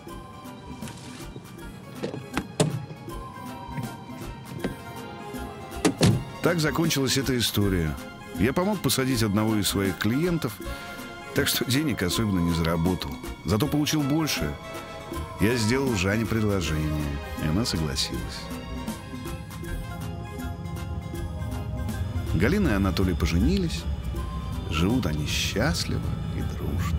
Так закончилась эта история. Я помог посадить одного из своих клиентов, так что денег особенно не заработал. Зато получил больше. Я сделал Жанне предложение, и она согласилась. Галина и Анатолий поженились. Живут они счастливо и дружно.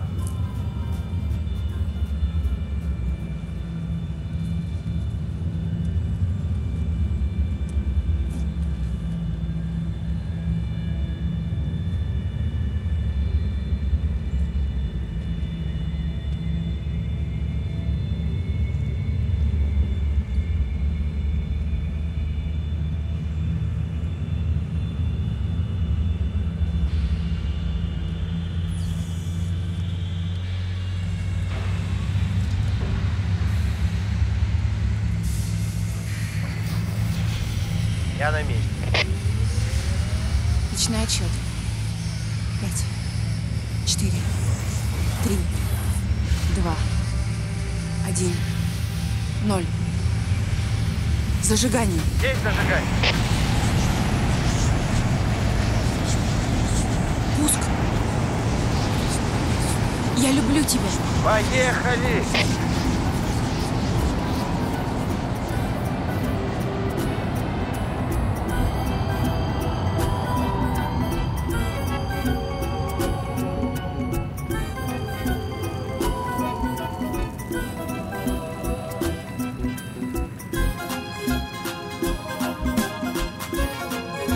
Я на месте. Начинай отсчет. Пять, четыре, три, два, один, ноль. Зажигание. Есть зажигание. Пуск. Я люблю тебя. Поехали!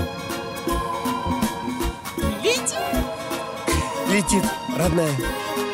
Летит, родная.